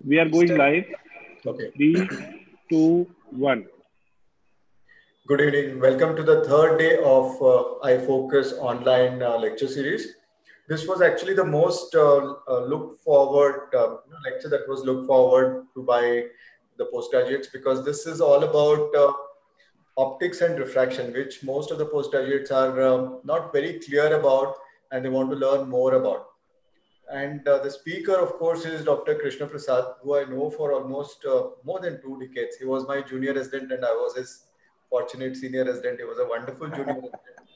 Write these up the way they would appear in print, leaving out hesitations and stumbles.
We are going live. Okay. 3, 2, 1. Good evening. Welcome to the third day of iFocus online lecture series. This was actually the most looked forward lecture that was looked forward to by the postgraduates, because this is all about optics and refraction, which most of the postgraduates are not very clear about and they want to learn more about. And the speaker, of course, is Dr. Krishna Prasad, who I know for almost more than 2 decades. He was my junior resident and I was his fortunate senior resident. He was a wonderful junior resident.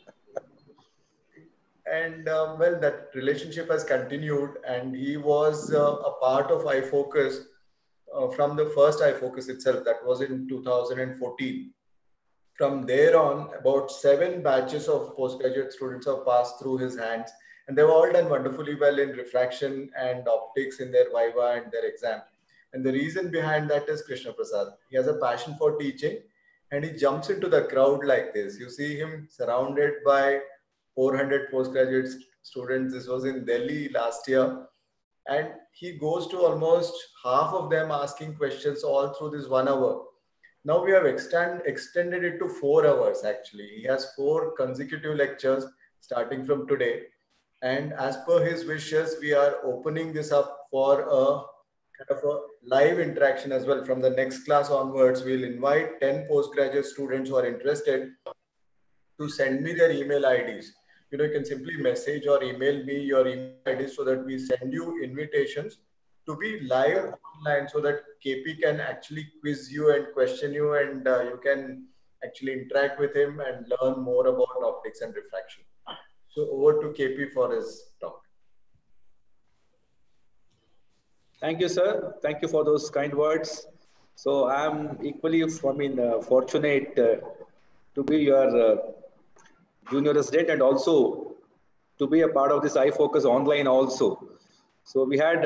And well, that relationship has continued, and he was a part of iFocus from the first iFocus itself. That was in 2014. From there on, about 7 batches of postgraduate students have passed through his hands, and they've all done wonderfully well in refraction and optics in their Viva and their exam. And the reason behind that is Krishna Prasad. He has a passion for teaching, and he jumps into the crowd like this. You see him surrounded by 400 postgraduate students. This was in Delhi last year. And he goes to almost half of them asking questions all through this 1 hour. Now we have extended it to 4 hours actually. He has 4 consecutive lectures starting from today. And as per his wishes, we are opening this up for a kind of a live interaction as well. From the next class onwards, we'll invite 10 postgraduate students who are interested to send me their email IDs. You can simply message or email me your email IDs so that we send you invitations to be live online, so that KP can actually quiz you and question you, and you can actually interact with him and learn more about optics and refraction. So over to KP for his talk. Thank you, sir. Thank you for those kind words. So I'm equally, fortunate to be your junior resident and also to be a part of this iFocus online also. So we had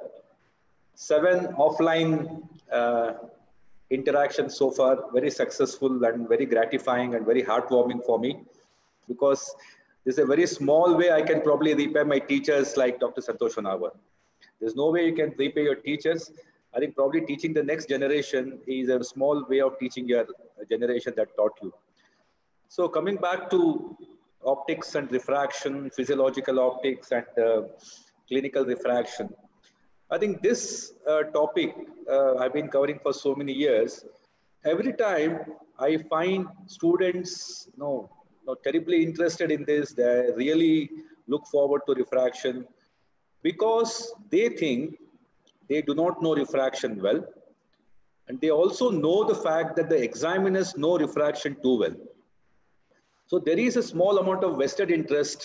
7 offline interactions so far, very successful and very gratifying and very heartwarming for me, because this is a very small way I can probably repay my teachers like Dr. Santosh Honavar. There's no way you can repay your teachers. I think probably teaching the next generation is a small way of teaching your generation that taught you. So coming back to optics and refraction, physiological optics and clinical refraction, I think this topic I've been covering for so many years. Every time I find students terribly interested in this. They really look forward to refraction because they think they do not know refraction well. And they also know the fact that the examiners know refraction too well. So there is a small amount of vested interest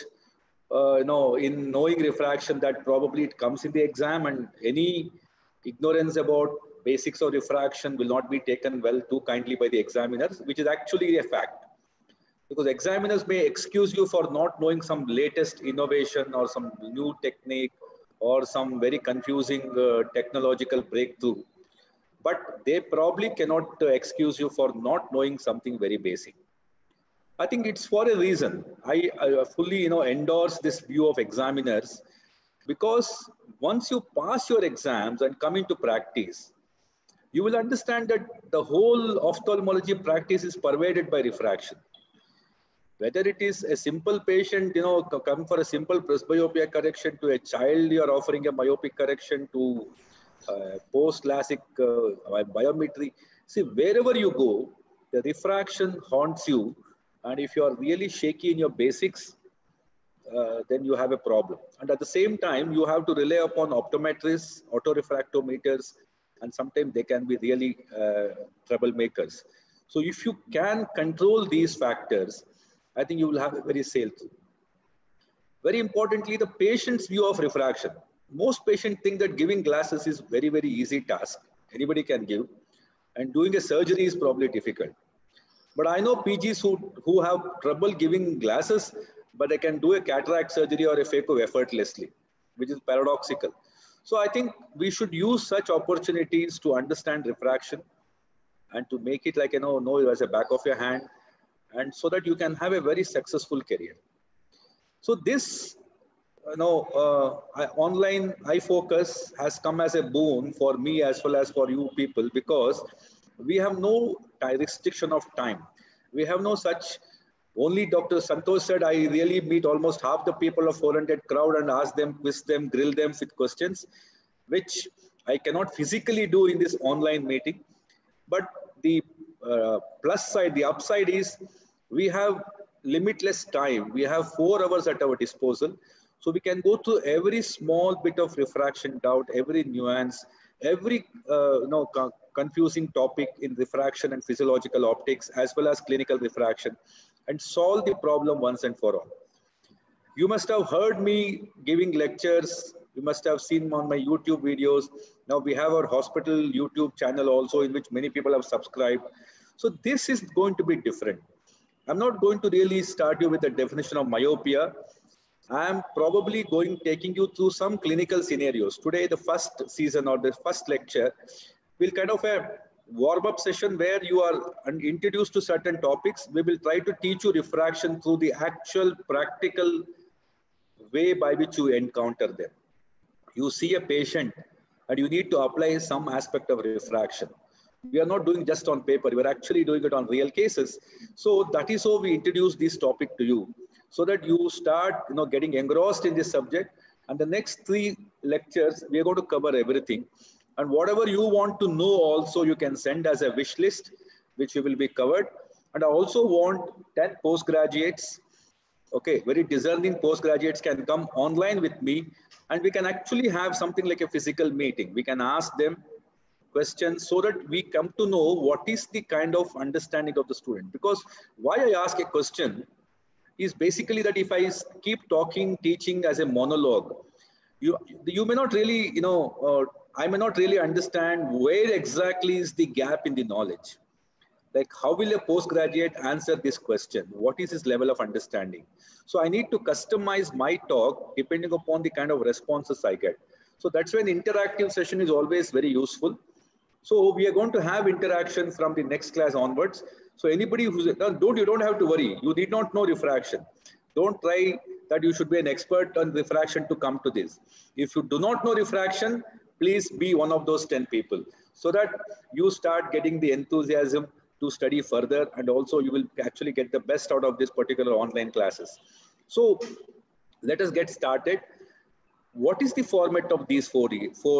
in knowing refraction, that probably it comes in the exam, and any ignorance about basics of refraction will not be taken well too kindly by the examiners, which is actually a fact. Because examiners may excuse you for not knowing some latest innovation or some new technique or some very confusing technological breakthrough. But they probably cannot excuse you for not knowing something very basic. I think it's for a reason. I fully endorse this view of examiners, because once you pass your exams and come into practice, you will understand that the whole ophthalmology practice is pervaded by refraction. Whether it is a simple patient, come for a simple presbyopia correction, to a child you are offering a myopic correction, to post-LASIK biometry. See, wherever you go, the refraction haunts you. And if you are really shaky in your basics, then you have a problem. And at the same time, you have to rely upon optometrists, autorefractometers, and sometimes they can be really troublemakers. So if you can control these factors, I think you will have a very sail through. Very importantly, the patient's view of refraction. Most patients think that giving glasses is very, very easy task. Anybody can give. And doing a surgery is probably difficult. But I know PGs who have trouble giving glasses, but they can do a cataract surgery or a phaco effortlessly, which is paradoxical. So I think we should use such opportunities to understand refraction and to make it like, know it as a back of your hand, and so that you can have a very successful career. So this online eye focus has come as a boon for me as well as for you people, because we have no restriction of time. We have no such. Only Dr. Santosh said, I really meet almost half the people of 400 crowd and ask them, quiz them, grill them with questions, which I cannot physically do in this online meeting. But the plus side, the upside is we have limitless time. We have 4 hours at our disposal. So we can go through every small bit of refraction doubt, every nuance, every confusing topic in refraction and physiological optics, as well as clinical refraction, and solve the problem once and for all. You must have heard me giving lectures. You must have seen on my YouTube videos. Now we have our hospital YouTube channel also, in which many people have subscribed. So this is going to be different. I'm not going to really start you with the definition of myopia. I'm probably taking you through some clinical scenarios. Today, the first season or the first lecture will kind of a warm-up session where you are introduced to certain topics. We will try to teach you refraction through the actual practical way by which you encounter them. You see a patient and you need to apply some aspect of refraction. We are not doing just on paper. We are actually doing it on real cases. So that is how we introduce this topic to you, so that you start getting engrossed in this subject. And the next 3 lectures, we are going to cover everything. And whatever you want to know also, you can send as a wish list, which will be covered. And I also want 10 postgraduates. Okay, very discerning postgraduates can come online with me, and we can actually have something like a physical meeting. We can ask them questions so that we come to know what is the kind of understanding of the student. Because why I ask a question is basically that if I keep talking, teaching as a monologue, you may not really, I may not really understand where exactly is the gap in the knowledge. Like, how will a postgraduate answer this question? What is his level of understanding? So I need to customize my talk depending upon the kind of responses I get. So that's when interactive session is always very useful. So we are going to have interaction from the next class onwards. So anybody who's, you don't have to worry. You need not know refraction. Don't try that you should be an expert on refraction to come to this. If you do not know refraction, please be one of those 10 people, so that you start getting the enthusiasm to study further, and also you will actually get the best out of this particular online classes. So let us get started. What is the format of these 4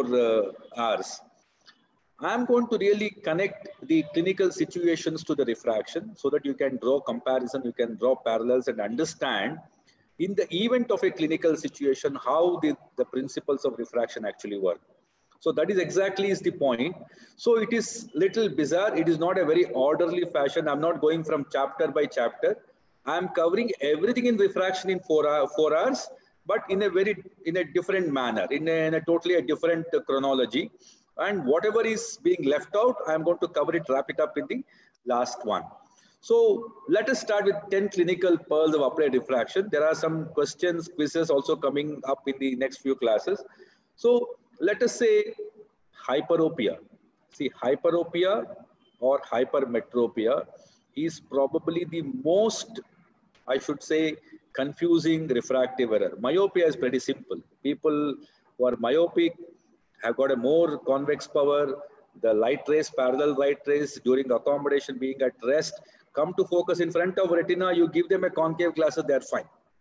hours? I'm going to really connect the clinical situations to the refraction, so that you can draw comparison, you can draw parallels, and understand in the event of a clinical situation how the principles of refraction actually work. So that is exactly the point. So it is little bizarre. It is not a very orderly fashion. I'm not going from chapter by chapter. I'm covering everything in refraction in 4 hours, but in a different manner, in a totally different chronology. And whatever is being left out, I'm going to cover it, wrap it up in the last one. So let us start with 10 clinical pearls of applied refraction. There are some questions, quizzes also coming up in the next few classes. So let us say hyperopia. See, hyperopia or hypermetropia is probably the most, I should say, confusing refractive error. Myopia is pretty simple. People who are myopic have got a more convex power. The light rays, parallel light rays during accommodation being at rest, come to focus in front of retina. You give them a concave glasses, they are fine.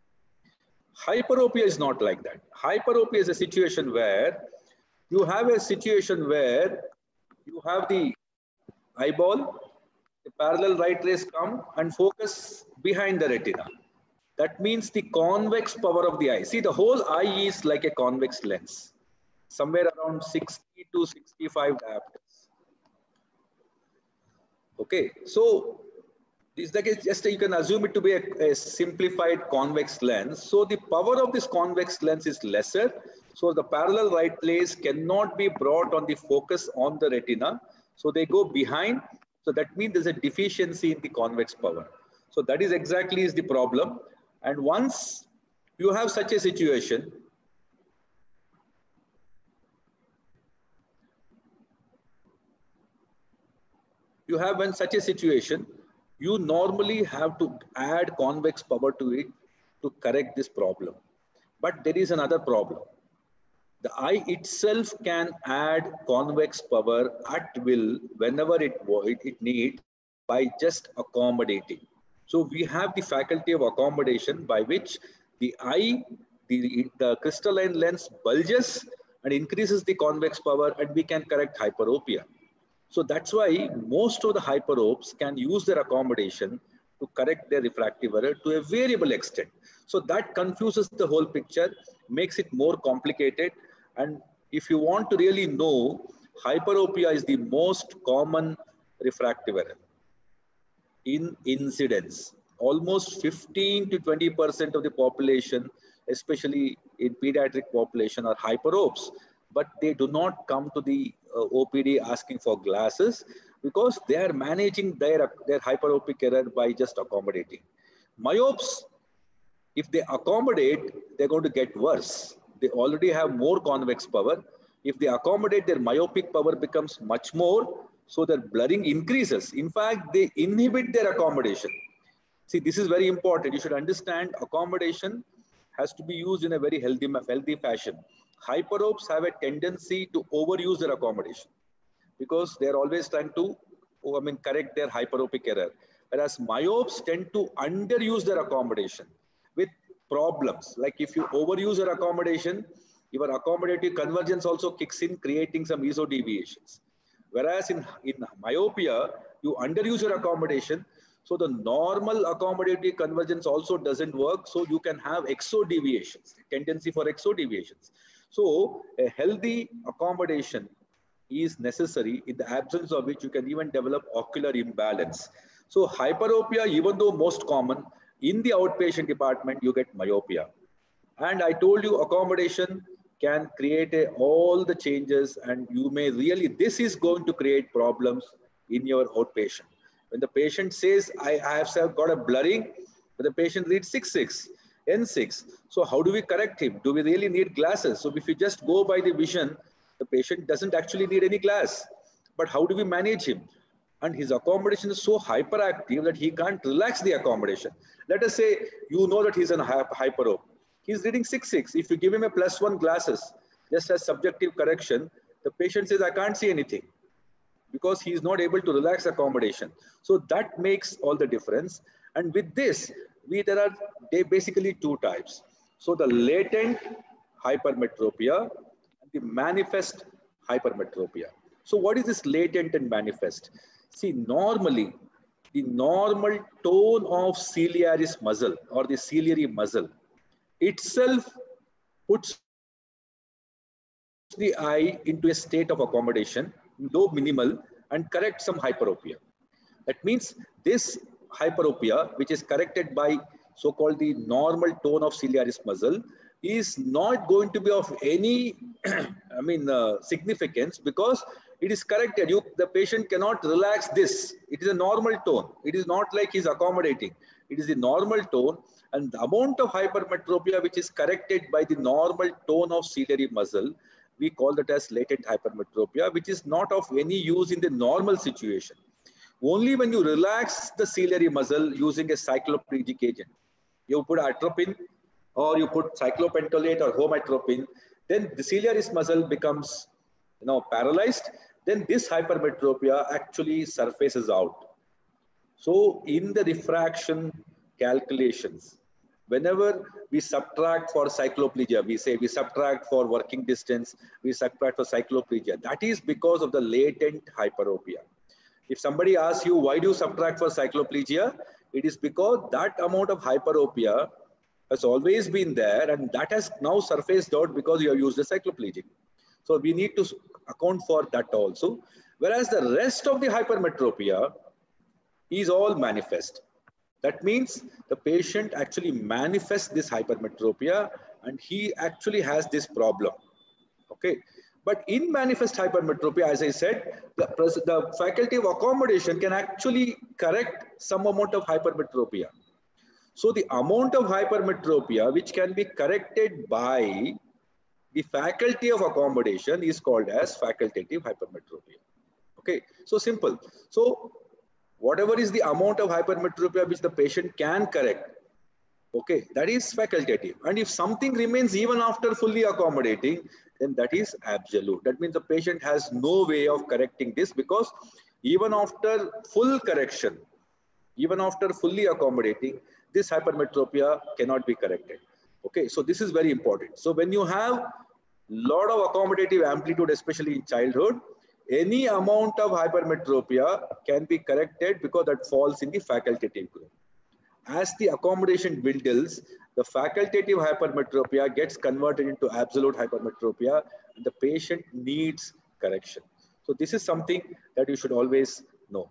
Hyperopia is not like that. Hyperopia is a situation where you have the eyeball, the parallel light rays come and focus behind the retina. That means the convex power of the eye. See, the whole eye is like a convex lens, somewhere around 60 to 65 diopters. Okay, so it's like just you can assume it to be a simplified convex lens. So the power of this convex lens is lesser. So the parallel light rays cannot be brought on the focus on the retina. So they go behind. So that means there's a deficiency in the convex power. So that is exactly is the problem. And once you have such a situation, you normally have to add convex power to it to correct this problem. But there is another problem. The eye itself can add convex power at will whenever it needs by just accommodating. So we have the faculty of accommodation by which the eye, the crystalline lens bulges and increases the convex power, and we can correct hyperopia. So that's why most of the hyperopes can use their accommodation to correct their refractive error to a variable extent. So that confuses the whole picture, makes it more complicated. And if you want to really know, hyperopia is the most common refractive error in incidence. Almost 15 to 20% of the population, especially in pediatric population, are hyperopes, but they do not come to the OPD asking for glasses because they are managing their hyperopic error by just accommodating. Myopes, if they accommodate, they're going to get worse. They already have more convex power. If they accommodate, their myopic power becomes much more, so their blurring increases. In fact, they inhibit their accommodation. See, this is very important. You should understand accommodation has to be used in a very healthy fashion. Hyperopes have a tendency to overuse their accommodation because they're always trying to correct their hyperopic error. Whereas myopes tend to underuse their accommodation with problems. Like if you overuse your accommodation, your accommodative convergence also kicks in, creating some ESO deviations. Whereas in myopia, you underuse your accommodation, so the normal accommodative convergence also doesn't work, so you can have exo deviations, tendency for exo deviations. So a healthy accommodation is necessary, in the absence of which you can even develop ocular imbalance. So hyperopia, even though most common, in the outpatient department, you get myopia. And I told you accommodation can create all the changes, and you may really, this is going to create problems in your outpatient. When the patient says, I have got a blurring, but the patient reads 6.6, N6. So how do we correct him? Do we really need glasses? So if you just go by the vision, the patient doesn't actually need any glass. But how do we manage him? And his accommodation is so hyperactive that he can't relax the accommodation. Let us say you know that he's an hyperope. He's reading 6.6. If you give him a +1 glasses, just as subjective correction, the patient says, I can't see anything, because he is not able to relax accommodation. So that makes all the difference. And with this, there are basically two types. So the latent hypermetropia and the manifest hypermetropia. So what is this latent and manifest? See, normally, the normal tone of ciliaris muscle or the ciliary muscle itself puts the eye into a state of accommodation, though minimal, and correct some hyperopia. That means this hyperopia, which is corrected by so-called the normal tone of ciliaris muscle, is not going to be of any significance, because it is corrected. The patient cannot relax this. It is a normal tone. It is not like he's accommodating. It is the normal tone, and the amount of hypermetropia which is corrected by the normal tone of ciliary muscle, we call that as latent hypermetropia, which is not of any use in the normal situation. Only when you relax the ciliary muscle using a cycloplegic agent, you put atropine or you put cyclopentolate or homatropine, then the ciliaris muscle becomes paralyzed. Then this hypermetropia actually surfaces out. So in the refraction calculations, whenever we subtract for cycloplegia, we say we subtract for working distance, we subtract for cycloplegia. That is because of the latent hyperopia. If somebody asks you, why do you subtract for cycloplegia? It is because that amount of hyperopia has always been there, and that has now surfaced out because you have used the cycloplegic. So we need to account for that also. Whereas the rest of the hypermetropia is all manifest. That means the patient actually manifests this hypermetropia and he actually has this problem. Okay. But in manifest hypermetropia, as I said, the faculty of accommodation can actually correct some amount of hypermetropia. So the amount of hypermetropia which can be corrected by the faculty of accommodation is called as facultative hypermetropia. Okay, so simple. So whatever is the amount of hypermetropia which the patient can correct, Okay, that is facultative. And if something remains even after fully accommodating, then that is absolute. That means the patient has no way of correcting this, because even after full correction, even after fully accommodating, this hypermetropia cannot be corrected. Okay, so this is very important. So when you have lot of accommodative amplitude, especially in childhood, any amount of hypermetropia can be corrected because that falls in the facultative group. As the accommodation dwindles, the facultative hypermetropia gets converted into absolute hypermetropia, and the patient needs correction. So this is something that you should always know.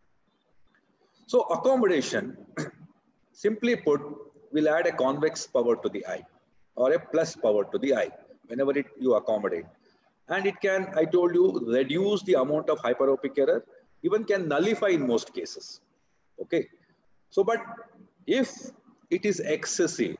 So accommodation, simply put, will add a convex power to the eye or a plus power to the eye whenever you accommodate. And it can, I told you, reduce the amount of hyperopic error, even can nullify in most cases. Okay. So, but if it is excessive,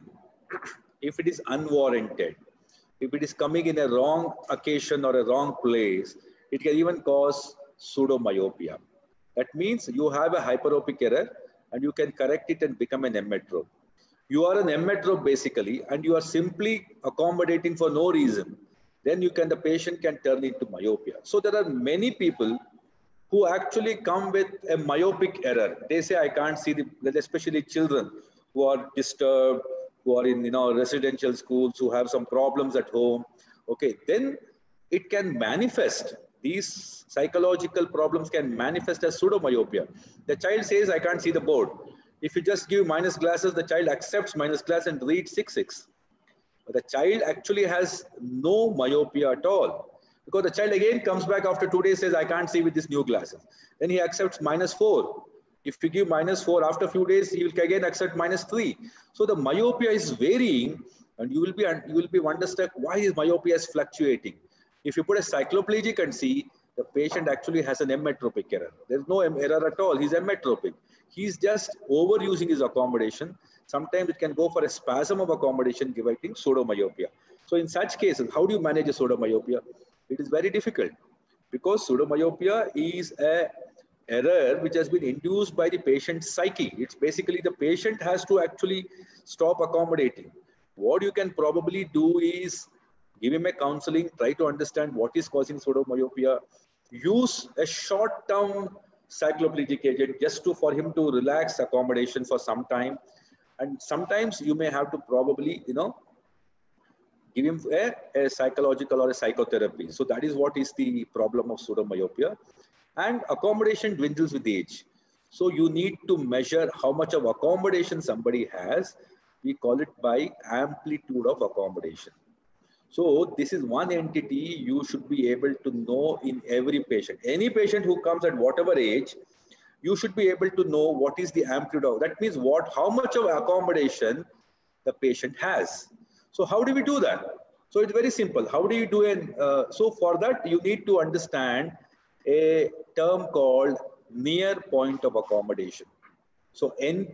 if it is unwarranted, if it is coming in a wrong occasion or a wrong place, it can even cause pseudomyopia. That means you have a hyperopic error and you can correct it and become an emmetrope. You are an emmetrope basically, and you are simply accommodating for no reason. Then the patient can turn into myopia. So there are many people who actually come with a myopic error. They say, I can't see especially children who are disturbed, who are in residential schools, who have some problems at home. Okay, then it can manifest. These psychological problems can manifest as pseudomyopia. The child says, I can't see the board. If you just give minus glasses, the child accepts minus glass and reads 6/6. But the child actually has no myopia at all. Because the child again comes back after 2 days, says, I can't see with these new glasses. Then he accepts -4. If you give -4, after a few days, he will again accept -3. So the myopia is varying, and you will be wonderstruck why his myopia is fluctuating. If you put a cycloplegic and see, the patient actually has an emmetropic error. There's no error at all. He's emmetropic. He's just overusing his accommodation. Sometimes it can go for a spasm of accommodation, giving pseudomyopia. So in such cases, how do you manage a pseudomyopia? It is very difficult, because pseudomyopia is an error which has been induced by the patient's psyche. It's basically the patient has to actually stop accommodating. What you can probably do is give him a counseling, try to understand what is causing pseudomyopia, use a short-term cycloplegic agent just for him to relax accommodation for some time. And sometimes you may have to probably, give him a psychological or a psychotherapy. So that is what is the problem of pseudomyopia. And accommodation dwindles with age. So you need to measure how much of accommodation somebody has. We call it by amplitude of accommodation. So this is one entity you should be able to know in every patient. Any patient who comes at whatever age, you should be able to know what is the amplitude of. That means how much of accommodation the patient has. So how do we do that? So it's very simple. How do you do it? So for that, you need to understand a term called near point of accommodation. So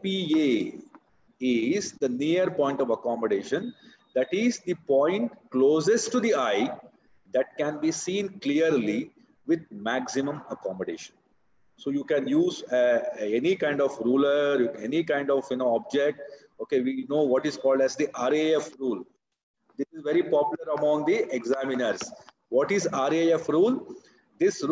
NPA is the near point of accommodation. That is the point closest to the eye that can be seen clearly with maximum accommodation. So you can use any kind of ruler, any kind of object. Okay, we know what is called as the RAF rule. This is very popular among the examiners. What is RAF rule? This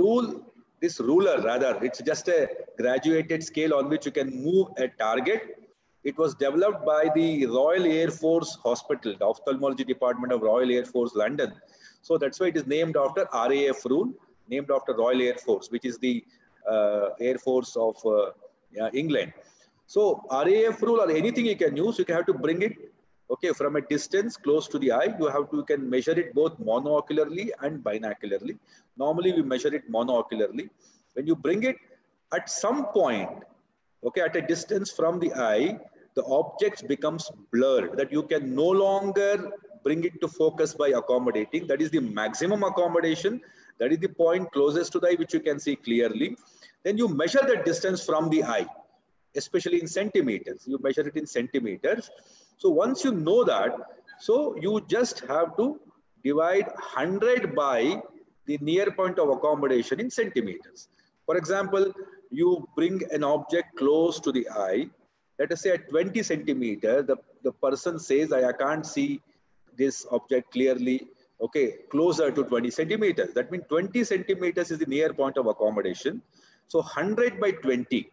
ruler rather, it's just a graduated scale on which you can move a target. It was developed by the Royal Air Force Hospital, the ophthalmology department of Royal Air Force, London. So that's why it is named after RAF rule, named after Royal Air Force, which is the Air Force of England. So RAF rule or anything you can use, you have to bring it from a distance close to the eye. You can measure it both monocularly and binocularly. Normally we measure it monocularly. When you bring it at some point, at a distance from the eye, the object becomes blurred, that you can no longer bring it to focus by accommodating. That is the maximum accommodation. That is the point closest to the eye which you can see clearly. Then you measure the distance from the eye, especially in centimeters. You measure it in centimeters. So once you know that, so you just have to divide 100 by the near point of accommodation in centimeters. For example, you bring an object close to the eye let us say at 20 centimeter, the person says, I can't see this object clearly, okay, closer to 20 centimeters. That means 20 centimeters is the near point of accommodation. So 100 by 20,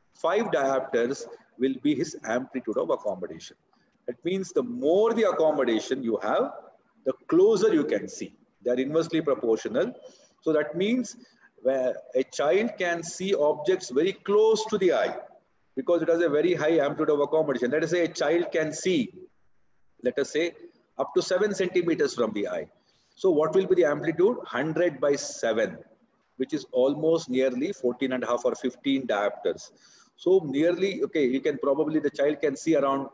5 diopters will be his amplitude of accommodation. That means the more the accommodation you have, the closer you can see. They are inversely proportional. So that means where a child can see objects very close to the eye because it has a very high amplitude of accommodation. Let us say a child can see, let us say, up to 7 centimeters from the eye. So what will be the amplitude? 100 by 7, which is almost nearly 14.5 or 15 diopters. So nearly, okay, you can probably, the child can see around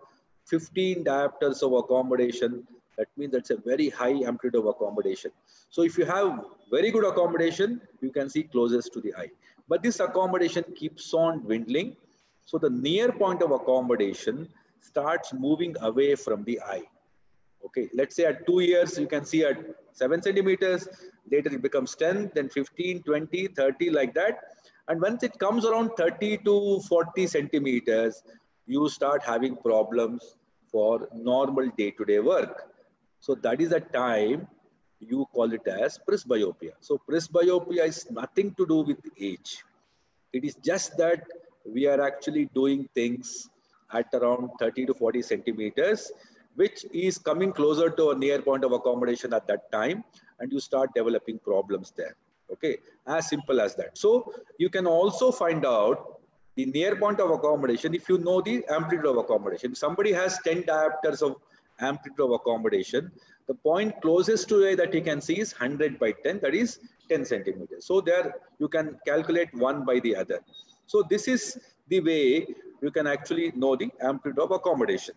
15 diopters of accommodation. That means that's a very high amplitude of accommodation. So if you have very good accommodation, you can see closest to the eye. But this accommodation keeps on dwindling. So the near point of accommodation starts moving away from the eye. Okay, let's say at 2 years, you can see at 7 centimeters, later it becomes 10, then 15, 20, 30, like that. And once it comes around 30 to 40 centimeters, you start having problems for normal day-to-day work. So that is the time you call it as presbyopia. So presbyopia is nothing to do with age. It is just that we are actually doing things at around 30 to 40 centimeters, which is coming closer to a near point of accommodation at that time, and you start developing problems there. Okay, as simple as that. So you can also find out the near point of accommodation if you know the amplitude of accommodation. If somebody has 10 diopters of amplitude of accommodation, the point closest to that you can see is 100 by 10, that is 10 centimeters. So there you can calculate one by the other. So this is the way you can actually know the amplitude of accommodation.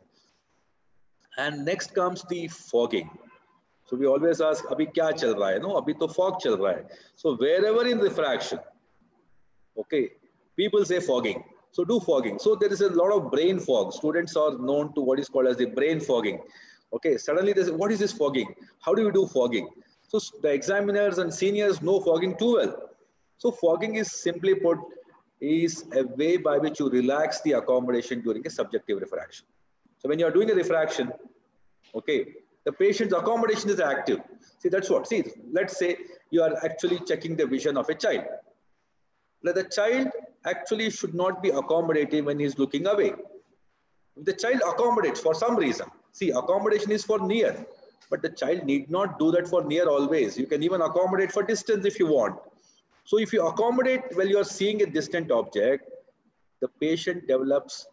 And next comes the fogging. So we always ask, abhi kya chal raha hai? No, abhi to fog chal raha hai. So wherever in refraction, okay, people say fogging. So do fogging. So there is a lot of brain fog. Students are known to what is called as the brain fogging. Okay, suddenly they say, what is this fogging? How do you do fogging? So the examiners and seniors know fogging too well. So fogging is simply put, is a way by which you relax the accommodation during a subjective refraction. So when you are doing a refraction, okay, the patient's accommodation is active. See, that's what. See, let's say you are actually checking the vision of a child. Now, the child actually should not be accommodating when he's looking away. If the child accommodates for some reason, see, accommodation is for near, but the child need not do that for near always. You can even accommodate for distance if you want. So if you accommodate while you are seeing a distant object, the patient develops,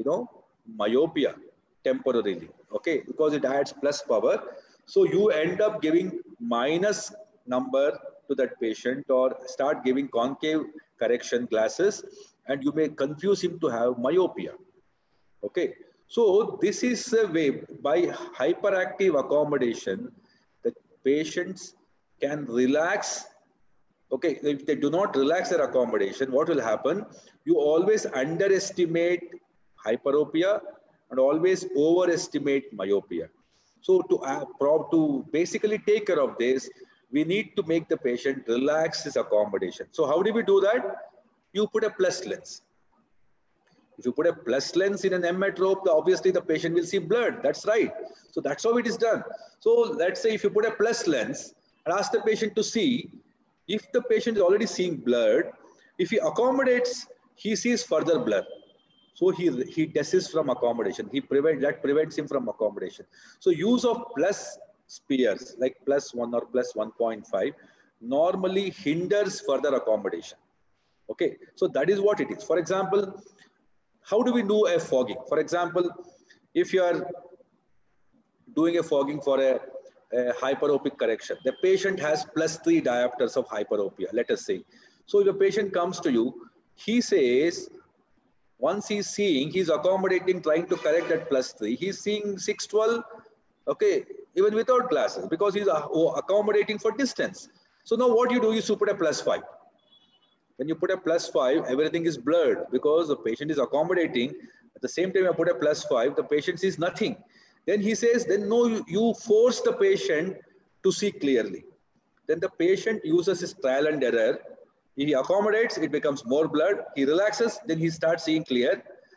myopia temporarily, okay, because it adds plus power. So you end up giving minus number to that patient or start giving concave correction glasses, and you may confuse him to have myopia. Okay, so this is a way by hyperactive accommodation that patients can relax. Okay, if they do not relax their accommodation, what will happen? You always underestimate hyperopia and always overestimate myopia. So to basically take care of this, we need to make the patient relax his accommodation. So how do we do that? You put a plus lens. If you put a plus lens in an emmetrope, obviously the patient will see blurred. That's right. So that's how it is done. So let's say if you put a plus lens and ask the patient to see, if the patient is already seeing blurred, if he accommodates, he sees further blur. So he desists from accommodation. That prevents him from accommodation. So use of plus spheres like +1 or +1.5 normally hinders further accommodation. Okay, so that is what it is. For example, how do we do a fogging? For example, if you are doing a fogging for a hyperopic correction, the patient has +3 diopters of hyperopia, let us say. So if the patient comes to you, he says, once he's seeing, he's accommodating, trying to correct at +3, he's seeing 612, okay, even without glasses, because he's accommodating for distance. So now what you do is you put a +5. When you put a +5, everything is blurred because the patient is accommodating. At the same time, you put a +5, the patient sees nothing. Then he says, then no, you force the patient to see clearly. Then the patient uses his trial and error. He accommodates, it becomes more blurred. He relaxes, then he starts seeing clear.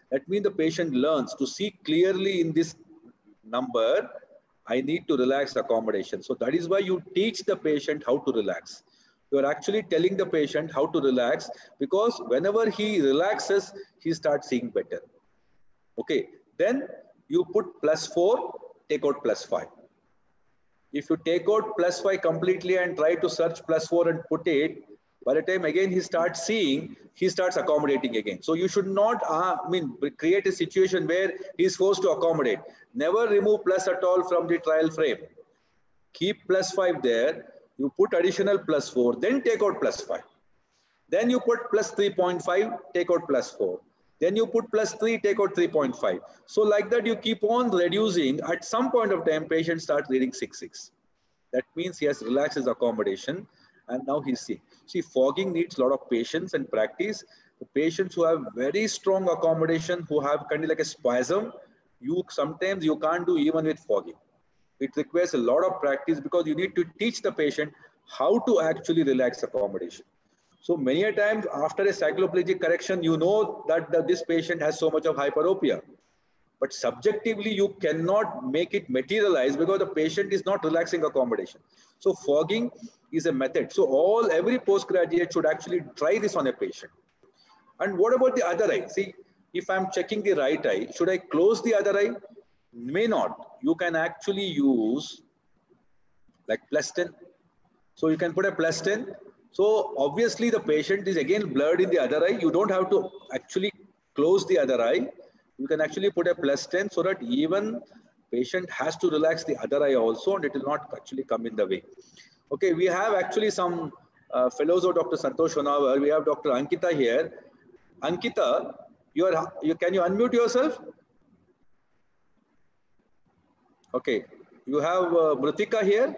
That means the patient learns to see clearly in this number, I need to relax accommodation. So that is why you teach the patient how to relax. You are actually telling the patient how to relax, because whenever he relaxes, he starts seeing better. Okay, then you put +4, take out +5. If you take out +5 completely and try to search +4 and put it, by the time again he starts seeing, he starts accommodating again. So you should not create a situation where he is forced to accommodate. Never remove plus at all from the trial frame. Keep +5 there. You put additional +4, then take out +5. Then you put +3.5, take out +4. Then you put +3, take out 3.5. So like that, you keep on reducing. At some point of time, patient starts reading 6.6. That means he has relaxed his accommodation, and now he's seeing. See, fogging needs a lot of patience and practice. The patients who have very strong accommodation, who have kind of like a spasm, sometimes you can't do even with fogging. It requires a lot of practice, because you need to teach the patient how to actually relax accommodation. So many a times after a cycloplegic correction, you know that this patient has so much of hyperopia. But subjectively, you cannot make it materialize because the patient is not relaxing accommodation. So fogging is a method. So every postgraduate should actually try this on a patient. And what about the other eye? See, if I'm checking the right eye, should I close the other eye? May not. You can actually use like +10. So you can put a +10. So obviously the patient is again blurred in the other eye. You don't have to actually close the other eye. You can actually put a +10 so that even patient has to relax the other eye also, and it will not actually come in the way. Okay, we have actually some fellows of Dr. Santosh Honavar. We have Dr. Ankita here. Ankita, can you unmute yourself? Okay, you have Mritika here.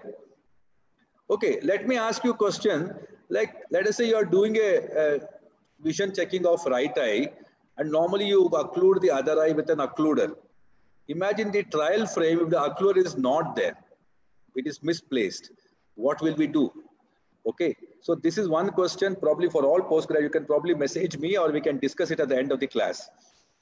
Okay, let me ask you a question. Like, let us say you are doing a vision checking of right eye, and normally you occlude the other eye with an occluder. Imagine the trial frame, if the occluder is not there, it is misplaced. What will we do? Okay, so this is one question probably for all postgrad. You can probably message me, or we can discuss it at the end of the class.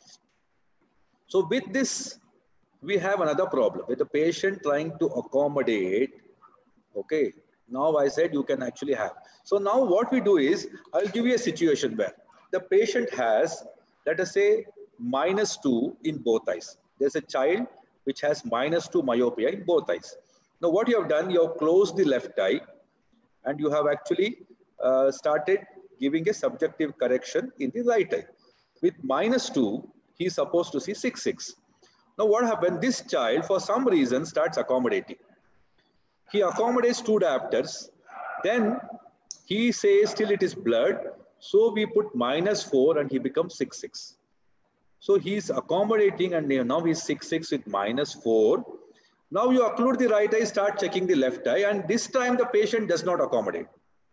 So with this, we have another problem with the patient trying to accommodate. Okay, now I said you can actually have. So now what we do is, I'll give you a situation where the patient has, let us say, -2 in both eyes. There's a child which has -2 myopia in both eyes. Now what you have done, you have closed the left eye, and you have actually started giving a subjective correction in the right eye. With -2, he's supposed to see 6.6. Now what happened? This child, for some reason, starts accommodating. He accommodates 2 diopters. Then he says still it is blurred. So we put -4 and he becomes 6.6. So he's accommodating, and now he's 6.6 with -4. Now you occlude the right eye, start checking the left eye, and this time the patient does not accommodate.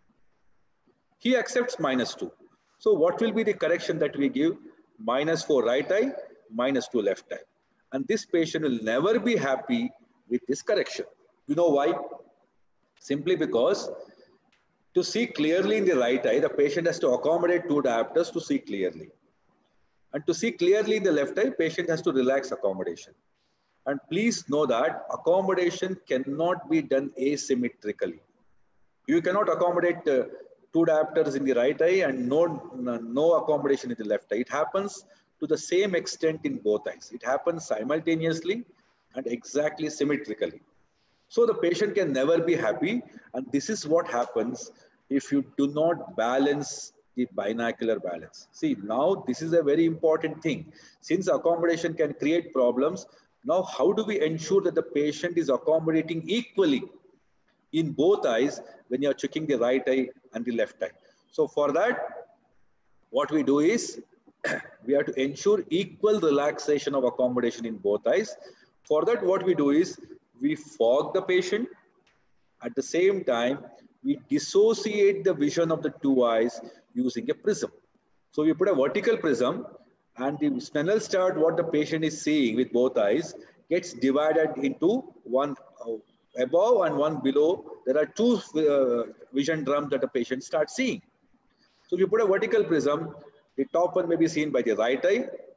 He accepts -2. So what will be the correction that we give? -4 right eye, -2 left eye. And this patient will never be happy with this correction. You know why? Simply because to see clearly in the right eye, the patient has to accommodate 2 diopters to see clearly. And to see clearly in the left eye, patient has to relax accommodation. And please know that accommodation cannot be done asymmetrically. You cannot accommodate 2 diopters in the right eye and no accommodation in the left eye. It happens to the same extent in both eyes. It happens simultaneously and exactly symmetrically. So the patient can never be happy, and this is what happens if you do not balance the binocular balance. See, now this is a very important thing. Since accommodation can create problems, now how do we ensure that the patient is accommodating equally in both eyes when you are checking the right eye and the left eye? So for that, what we do is, we have to ensure equal relaxation of accommodation in both eyes. For that, what we do is, we fog the patient. At the same time, we dissociate the vision of the 2 eyes using a prism. So we put a vertical prism, and the Snellen chart, what the patient is seeing with both eyes, gets divided into one above and one below. There are 2 vision drums that the patient starts seeing. So if you put a vertical prism, the top one may be seen by the right eye,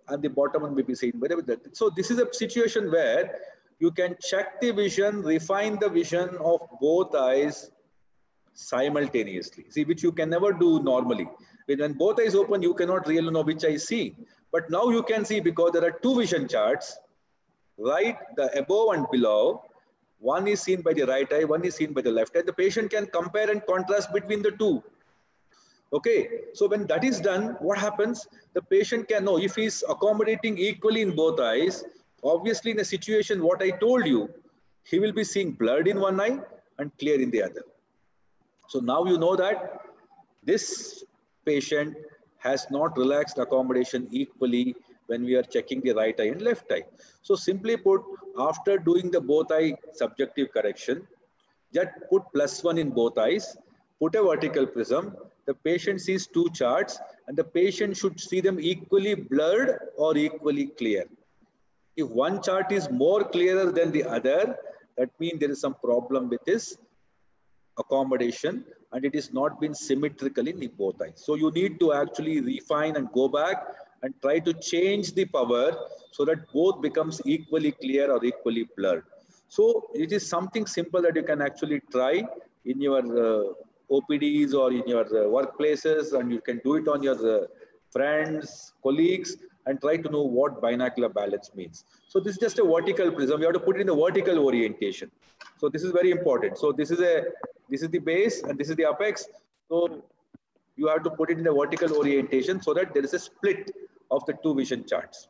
and the bottom one may be seen. So this is a situation where you can check the vision, refine the vision of both eyes simultaneously. See, which you can never do normally. When both eyes open, you cannot really know which eye is seeing. But now you can see, because there are two vision charts, right, the above and below. One is seen by the right eye, one is seen by the left eye. The patient can compare and contrast between the two. Okay, so when that is done, what happens? The patient can know if he is accommodating equally in both eyes. Obviously, in a situation what I told you, he will be seeing blurred in one eye and clear in the other. So now you know that this patient has not relaxed accommodation equally when we are checking the right eye and left eye. So simply put, after doing the both eye subjective correction, just put +1 in both eyes, put a vertical prism, the patient sees two charts and the patient should see them equally blurred or equally clear. If one chart is more clearer than the other, that means there is some problem with this accommodation and it is not been symmetrical in both eyes. So you need to actually refine and go back and try to change the power so that both becomes equally clear or equally blurred. So it is something simple that you can actually try in your OPDs or in your workplaces, and you can do it on your friends, colleagues, and try to know what binocular balance means. So this is just a vertical prism. You have to put it in the vertical orientation. So this is very important. So this is the base and this is the apex. So you have to put it in the vertical orientation so that there is a split of the two vision charts.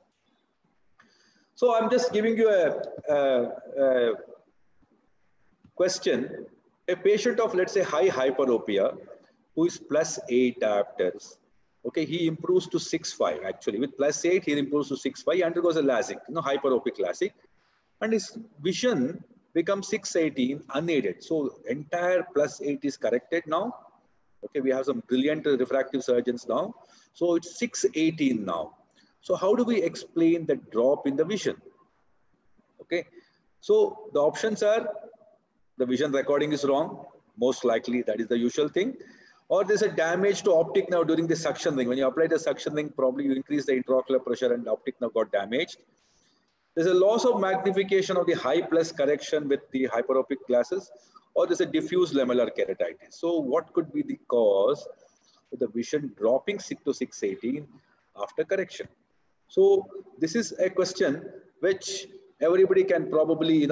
So I'm just giving you a question. A patient of, let's say, high hyperopia who is +8 diopters. Okay, he improves to 6.5 actually. With +8, he improves to 6.5. He undergoes a LASIK, hyperopic LASIK, and his vision becomes 6.18 unaided. So entire +8 is corrected now. Okay, we have some brilliant refractive surgeons now. So it's 6.18 now. So how do we explain the drop in the vision? Okay, so the options are: the vision recording is wrong, most likely, that is the usual thing. Or there's a damage to optic nerve during the suction ring. When you apply the suction ring, probably you increase the intraocular pressure and the optic nerve got damaged. There's a loss of magnification of the high plus correction with the hyperopic glasses, or there's a diffuse lamellar keratitis. So what could be the cause of the vision dropping to 6.18 after correction? So this is a question which everybody can probably,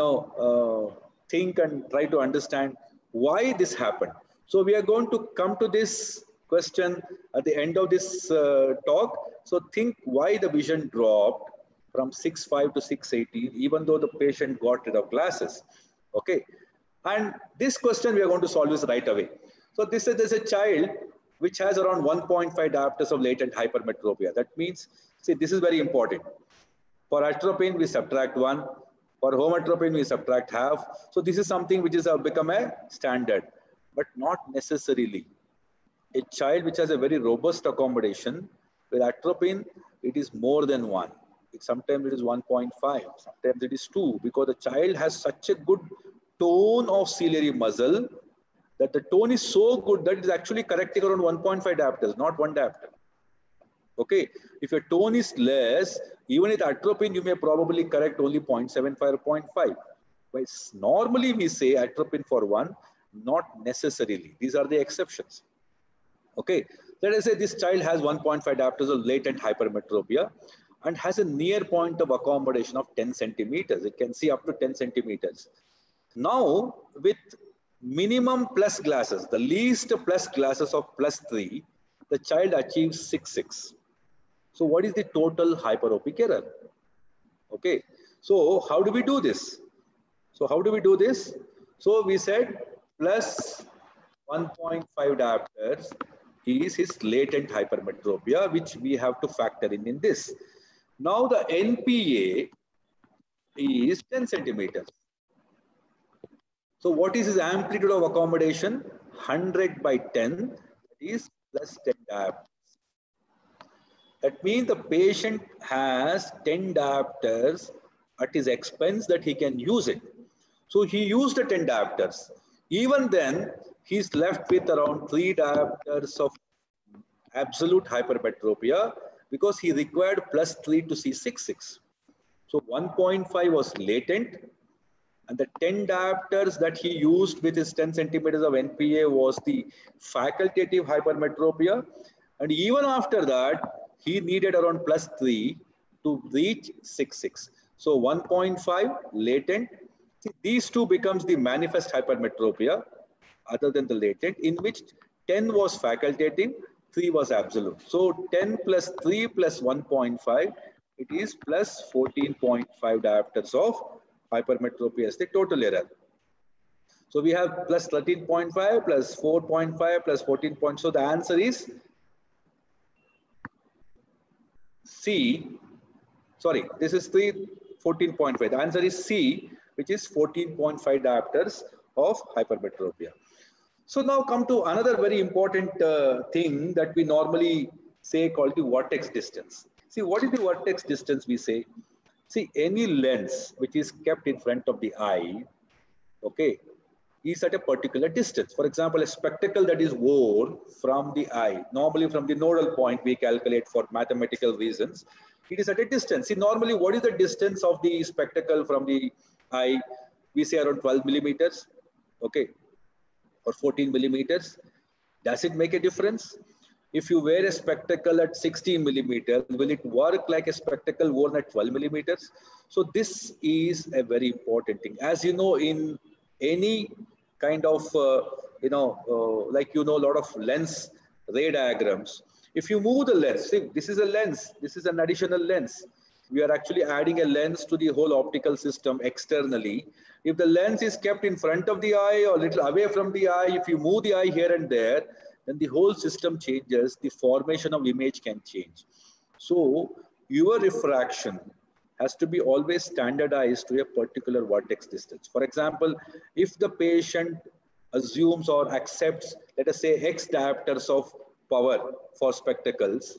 think and try to understand why this happened. So we are going to come to this question at the end of this talk. So think why the vision dropped from 6.5 to 6.18, even though the patient got rid of glasses. Okay. And this question we are going to solve this right away. So this is, there's a child which has around 1.5 diopters of latent hypermetropia. That means, see, this is very important. For atropine, we subtract 1. For homatropine, we subtract half. So this is something which is become a standard, but not necessarily. A child which has a very robust accommodation, with atropine, it is more than 1. Sometimes it is 1.5, sometimes it is 2, because the child has such a good tone of ciliary muscle that the tone is so good that it is actually correcting around 1.5 diopters, not 1 diopter. Okay, if your tone is less, even with atropine, you may probably correct only 0.75 or 0.5. But normally we say atropine for 1, not necessarily. These are the exceptions. Okay, let us say this child has 1.5 diopters of latent hypermetropia and has a near point of accommodation of 10 centimeters. It can see up to 10 centimeters. Now, with minimum plus glasses, the least plus glasses of +3, the child achieves 6.6. So what is the total hyperopic error? Okay, so how do we do this? So we said plus 1.5 diopters is his latent hypermetropia, which we have to factor in this. Now the NPA is 10 centimeters. So what is his amplitude of accommodation? 100 by 10, that is plus 10 diopters. That means the patient has 10 diopters at his expense that he can use it. So he used the 10 diopters. Even then, he's left with around 3 diopters of absolute hypermetropia because he required +3 to see 6.6. So 1.5 was latent, and the 10 diopters that he used with his 10 centimeters of NPA was the facultative hypermetropia. And even after that, he needed around +3 to reach 6.6. So 1.5 latent. See, these two becomes the manifest hypermetropia other than the latent, in which 10 was facultative, 3 was absolute. So 10 plus 3 plus 1.5, it is plus 14.5 diopters of hypermetropia as the total error. So we have plus 13.5 plus 4.5 plus 14. So the answer is C. Sorry, this is 14.5. The answer is C, which is 14.5 diopters of hypermetropia. So now come to another very important thing that we normally say called the vortex distance. See, what is the vortex distance we say? See, any lens which is kept in front of the eye, okay, is at a particular distance. For example, a spectacle that is worn from the eye, normally from the nodal point we calculate for mathematical reasons, it is at a distance. See, normally what is the distance of the spectacle from the eye? We say around 12 millimeters, okay, or 14 millimeters. Does it make a difference? If you wear a spectacle at 16 millimeters, will it work like a spectacle worn at 12 millimeters? So this is a very important thing. As you know, in any kind of, a lot of lens ray diagrams, if you move the lens, see, this is a lens, this is an additional lens. We are actually adding a lens to the whole optical system externally. If the lens is kept in front of the eye or a little away from the eye, if you move the eye here and there, then the whole system changes, the formation of image can change. So your refraction has to be always standardized to a particular vortex distance. For example, if the patient assumes or accepts, let us say, X diopters of power for spectacles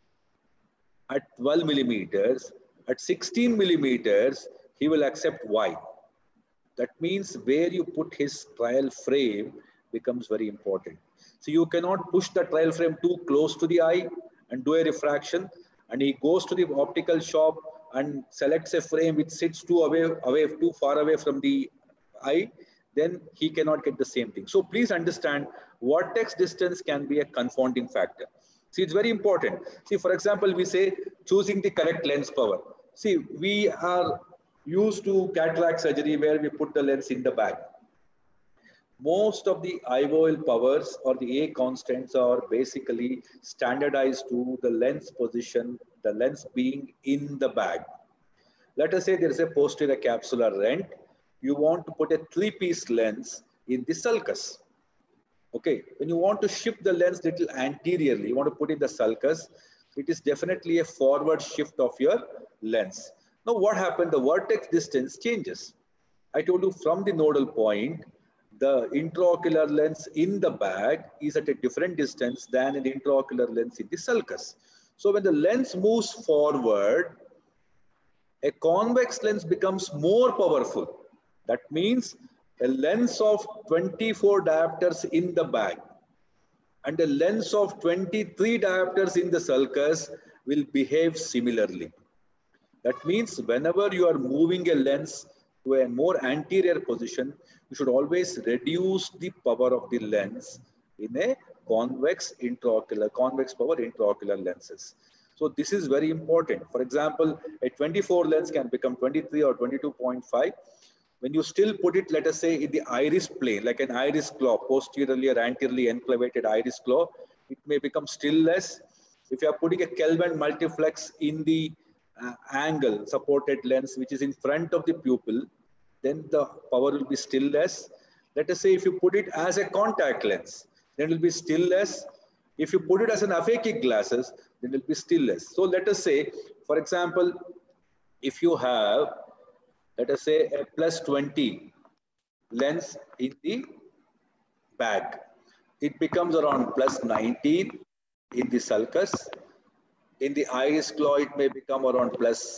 at 12 millimeters, at 16 millimeters, he will accept Y. That means where you put his trial frame becomes very important. So you cannot push the trial frame too close to the eye and do a refraction, and he goes to the optical shop and selects a frame which sits too far away from the eye, then he cannot get the same thing. So please understand, vortex distance can be a confounding factor. See, it's very important. See, for example, we say choosing the correct lens power. See, we are used to cataract surgery where we put the lens in the bag. Most of the IOL powers or the A constants are basically standardized to the lens position, the lens being in the bag. Let us say there is a posterior capsular rent. You want to put a 3-piece lens in the sulcus. Okay, when you want to shift the lens little anteriorly, you want to put in the sulcus, it is definitely a forward shift of your lens. Now what happened? The vortex distance changes. I told you from the nodal point, the intraocular lens in the bag is at a different distance than an intraocular lens in the sulcus. So when the lens moves forward, a convex lens becomes more powerful. That means a lens of 24 diopters in the bag and a lens of 23 diopters in the sulcus will behave similarly. That means whenever you are moving a lens to a more anterior position, you should always reduce the power of the lens in a convex power intraocular lenses. So this is very important. For example, a 24 lens can become 23 or 22.5. When you still put it, let us say, in the iris plane, like an iris claw, posteriorly or anteriorly enclavated iris claw, it may become still less. If you are putting a Kelvin multiplex in the angle supported lens, which is in front of the pupil, then the power will be still less. Let us say if you put it as a contact lens, then it will be still less. If you put it as an aphakic glasses, then it will be still less. So let us say, for example, if you have, let us say, a +20 lens in the bag, it becomes around +19 in the sulcus. In the iris claw, it may become around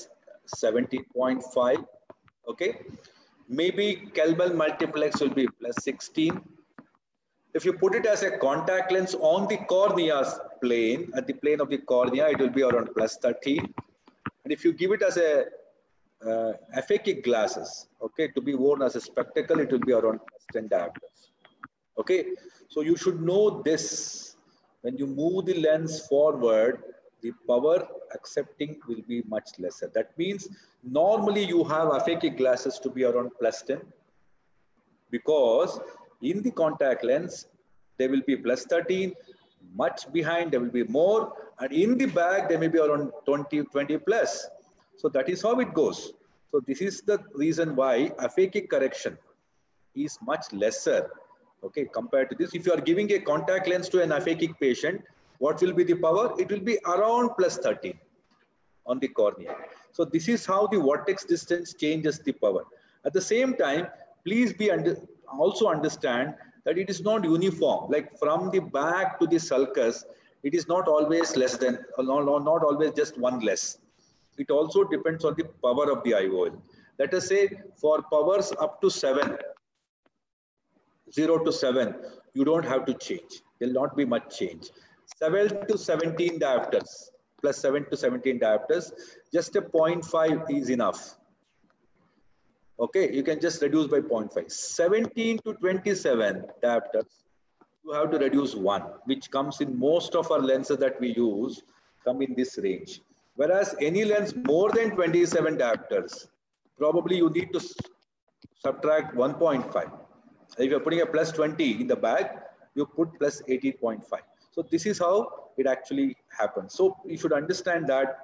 +17.5. Okay. Maybe Kelvin multiplex will be +16. If you put it as a contact lens on the cornea's plane, at the plane of the cornea, it will be around plus 13. And if you give it as a aphakic glasses, okay, to be worn as a spectacle, it will be around plus 10 diopters. Okay, so you should know this. When you move the lens forward, the power accepting will be much lesser. That means normally you have aphakic glasses to be around plus 10, because in the contact lens, there will be plus 13, much behind there will be more, and in the back there may be around 20 plus. So that is how it goes. So this is the reason why aphakic correction is much lesser, okay, compared to this. If you are giving a contact lens to an aphakic patient, what will be the power? It will be around plus 13 on the cornea. So this is how the vortex distance changes the power. At the same time, please be also understand that it is not uniform. Like from the back to the sulcus, it is not always less than, not always just one less. It also depends on the power of the IOL. Let us say for powers up to 7, 0 to 7, you don't have to change. There will not be much change. 7 to 17 diopters, plus 7 to 17 diopters, just a 0.5 is enough. Okay, you can just reduce by 0.5. 17 to 27 diopters, you have to reduce 1, which comes in most of our lenses that we use, come in this range. Whereas any lens more than 27 diopters, probably you need to subtract 1.5. If you're putting a plus 20 in the bag, you put plus 18.5. So this is how it actually happens. So you should understand that.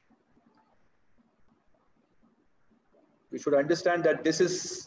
You should understand that this is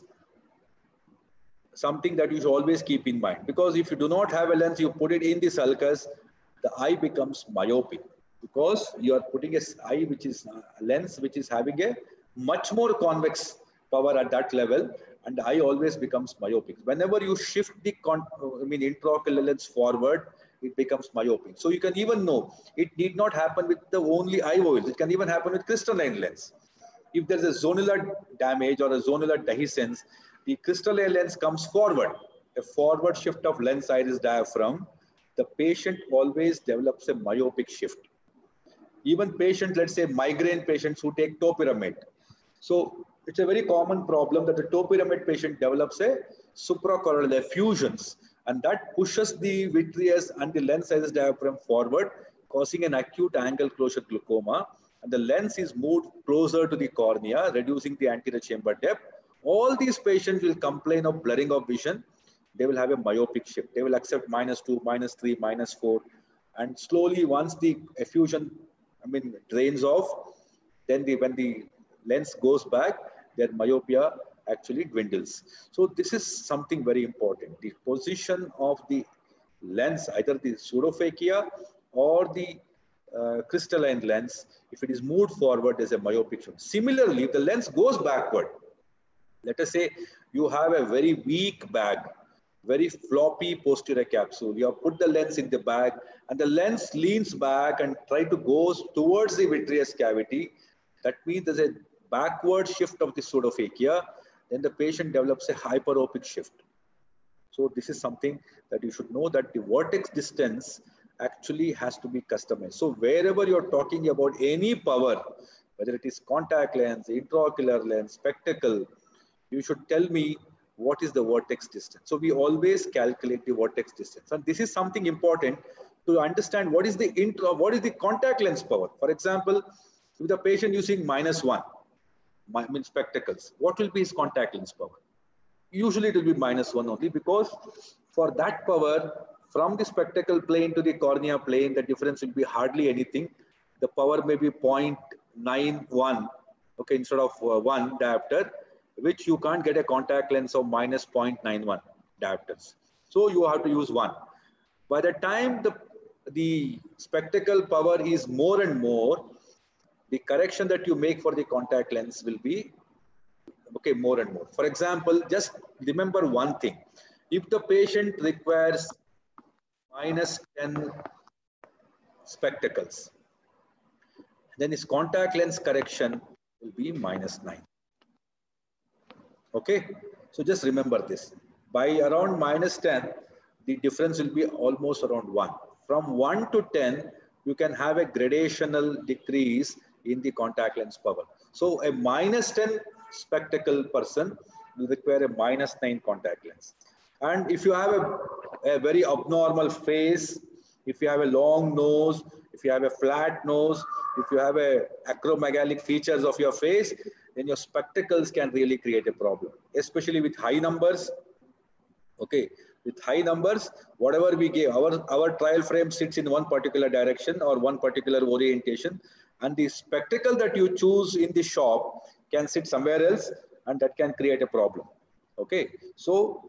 something that you should always keep in mind. Because if you do not have a lens, you put it in the sulcus, the eye becomes myopic. Because you are putting a eye which is a lens which is having a much more convex power at that level, and the eye always becomes myopic. Whenever you shift the intraocular lens forward, it becomes myopic. So you can even know it need not happen with the only IOLs. It can even happen with crystalline lens. If there's a zonular damage or a zonular dehiscence, the crystalline lens comes forward. A forward shift of lens iris diaphragm, the patient always develops a myopic shift. Even patients, let's say migraine patients who take topiramate. So it's a very common problem that the topiramate patient develops a suprachoroidal effusions, and that pushes the vitreous and the lens iris diaphragm forward, causing an acute angle closure glaucoma, and the lens is moved closer to the cornea, reducing the anterior chamber depth. All these patients will complain of blurring of vision. They will have a myopic shift. They will accept -2, -3, -4, and slowly once the effusion drains off, then when the lens goes back, their myopia actually dwindles. So this is something very important. The position of the lens, either the pseudophakia or the crystalline lens, if it is moved forward, there's a myopic shift. Similarly, if the lens goes backward, let us say you have a very weak bag, very floppy posterior capsule. You have put the lens in the bag and the lens leans back and try to go towards the vitreous cavity. That means there's a backward shift of the pseudophakia. Then the patient develops a hyperopic shift. So this is something that you should know, that the vortex distance actually has to be customized. So wherever you're talking about any power, whether it is contact lens, intraocular lens, spectacle, you should tell me what is the vortex distance. So we always calculate the vortex distance. And this is something important to understand what is the contact lens power. For example, with a patient using -1, spectacles, what will be his contact lens power? Usually it will be -1 only, because for that power, from the spectacle plane to the cornea plane, the difference will be hardly anything. The power may be 0.91, okay, instead of 1 diopter, which you can't get a contact lens of -0.91 diopters. So you have to use 1. By the time the spectacle power is more and more, the correction that you make for the contact lens will be more and more. For example, just remember one thing. If the patient requires -10 spectacles, then his contact lens correction will be -9. Okay, so just remember this. By around -10, the difference will be almost around 1. From 1 to 10, you can have a gradational decrease in the contact lens power. So a -10 spectacle person will require a -9 contact lens. And if you have a very abnormal face, if you have a long nose, if you have a flat nose, if you have a acromegalic features of your face, then your spectacles can really create a problem, especially with high numbers. Okay, with high numbers, whatever we give, our trial frame sits in one particular direction or one particular orientation, and the spectacle that you choose in the shop can sit somewhere else, and that can create a problem. Okay, so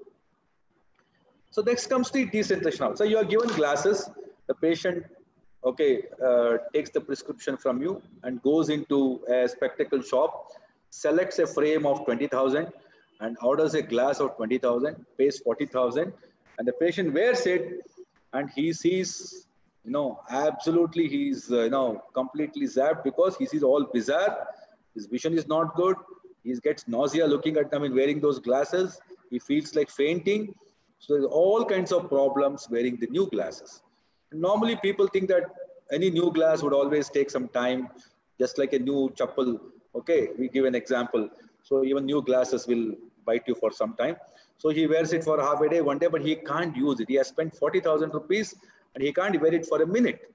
next comes the decentration. So you are given glasses, the patient, okay, takes the prescription from you and goes into a spectacle shop, selects a frame of 20,000 and orders a glass of 20,000, pays 40,000, and the patient wears it and he sees, you know, absolutely he's, you know, completely zapped because he sees all bizarre. His vision is not good. He gets nausea looking at them and wearing those glasses. He feels like fainting. So there's all kinds of problems wearing the new glasses. Normally people think that any new glass would always take some time, just like a new chappal. Okay, we give an example. So even new glasses will bite you for some time. So he wears it for half a day, one day, but he can't use it. He has spent 40,000 rupees and he can't wear it for a minute.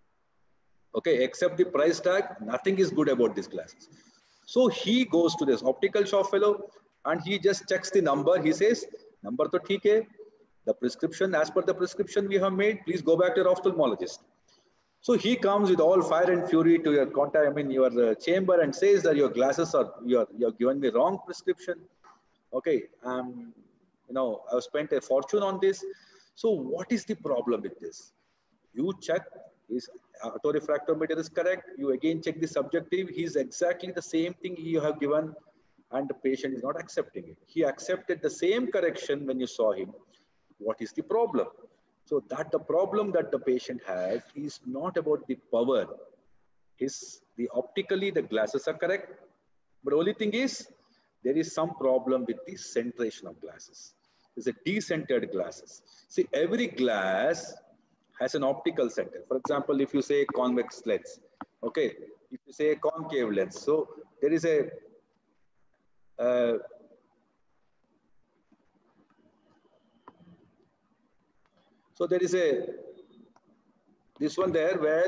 Okay, except the price tag, nothing is good about these glasses. So he goes to this optical shop fellow and he just checks the number. He says, number to theek hai. The prescription, as per the prescription we have made, please go back to your ophthalmologist. So he comes with all fire and fury to your contact, I mean your chamber, and says that your glasses are, you're given me wrong prescription. Okay, you know, I've spent a fortune on this. So what is the problem with this? You check his autorefractometer is correct. You again check the subjective. He's exactly the same thing you have given, and the patient is not accepting it. He accepted the same correction when you saw him. What is the problem? So that the problem that the patient has is not about the power. The optically the glasses are correct, but only thing is there is some problem with the centration of glasses. There's a decentered glasses. See, every glass has an optical center. For example, if you say convex lens, okay, if you say concave lens, so there is a so there is this one there where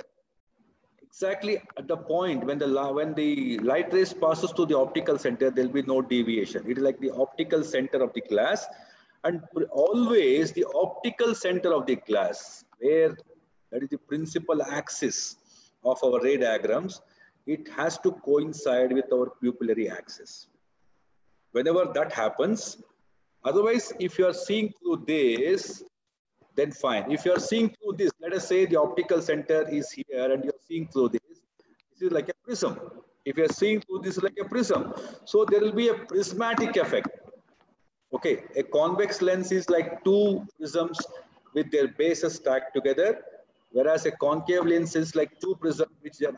exactly at the point when the light rays passes to the optical center, there will be no deviation. It is like the optical center of the glass, and always the optical center of the glass, where that is the principal axis of our ray diagrams, it has to coincide with our pupillary axis. Whenever that happens, otherwise, if you are seeing through this, then fine. If you are seeing through this, let us say the optical center is here and you are seeing through this, this is like a prism. If you are seeing through this like a prism, so there will be a prismatic effect. Okay, a convex lens is like two prisms with their bases stacked together, whereas a concave lens is like two prisms which their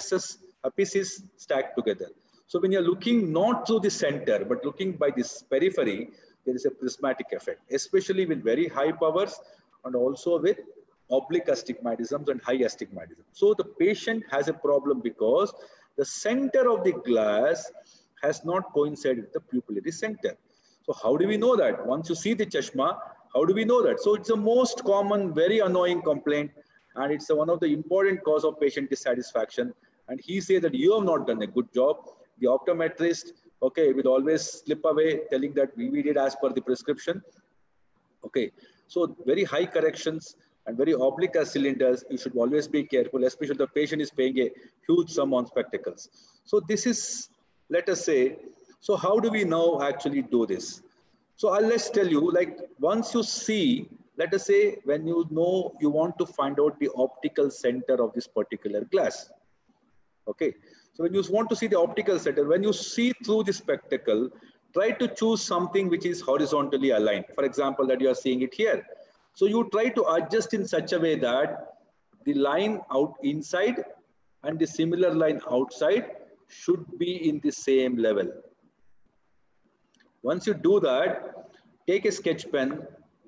apices stacked together. So when you're looking not through the center, but looking by this periphery, there is a prismatic effect, especially with very high powers and also with oblique astigmatisms and high astigmatism. So the patient has a problem because the center of the glass has not coincided with the pupillary center. So how do we know that? Once you see the chashma, how do we know that? So it's the most common, very annoying complaint, and it's one of the important cause of patient dissatisfaction. And he says that you have not done a good job. The optometrist, okay, will always slip away telling that we did as per the prescription. Okay, so very high corrections and very oblique cylinders, you should always be careful, especially if the patient is paying a huge sum on spectacles. So this is, let us say, so how do we now actually do this? So let's tell you, like once you see, let us say when you know you want to find out the optical center of this particular glass. Okay, so when you want to see the optical center, when you see through the spectacle, try to choose something which is horizontally aligned. For example, that you are seeing it here. So you try to adjust in such a way that the line out inside and the similar line outside should be in the same level. Once you do that, take a sketch pen,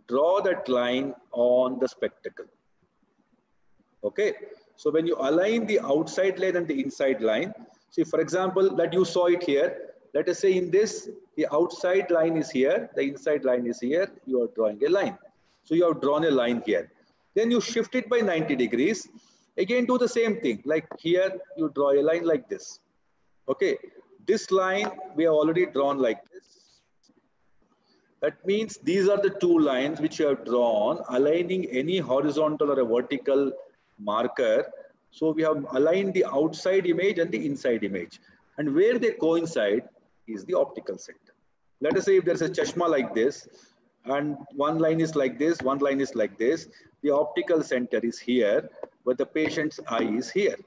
draw that line on the spectacle. Okay, so when you align the outside line and the inside line, see for example that you saw it here, let us say in this, the outside line is here, the inside line is here, you are drawing a line. So you have drawn a line here. Then you shift it by 90 degrees. Again do the same thing, like here you draw a line like this. Okay, this line we have already drawn like this. That means these are the two lines which you have drawn, aligning any horizontal or a vertical marker. So we have aligned the outside image and the inside image. And where they coincide is the optical center. Let us say if there's a chashma like this, and one line is like this, one line is like this, the optical center is here, but the patient's eye is here.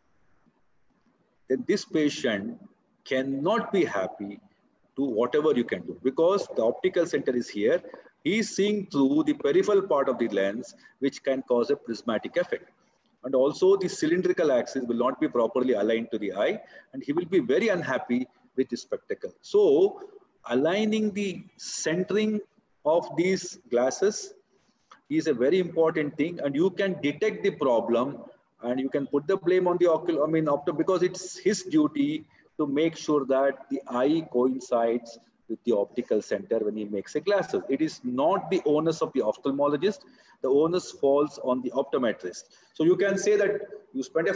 Then this patient cannot be happy to whatever you can do, because the optical center is here. He is seeing through the peripheral part of the lens, which can cause a prismatic effect. And also the cylindrical axis will not be properly aligned to the eye, and he will be very unhappy with the spectacle. So aligning the centering of these glasses is a very important thing, and you can detect the problem and you can put the blame on the opto, because it's his duty to make sure that the eye coincides with the optical center when he makes a glasses. It is not the onus of the ophthalmologist. The onus falls on the optometrist. So you can say that you spend a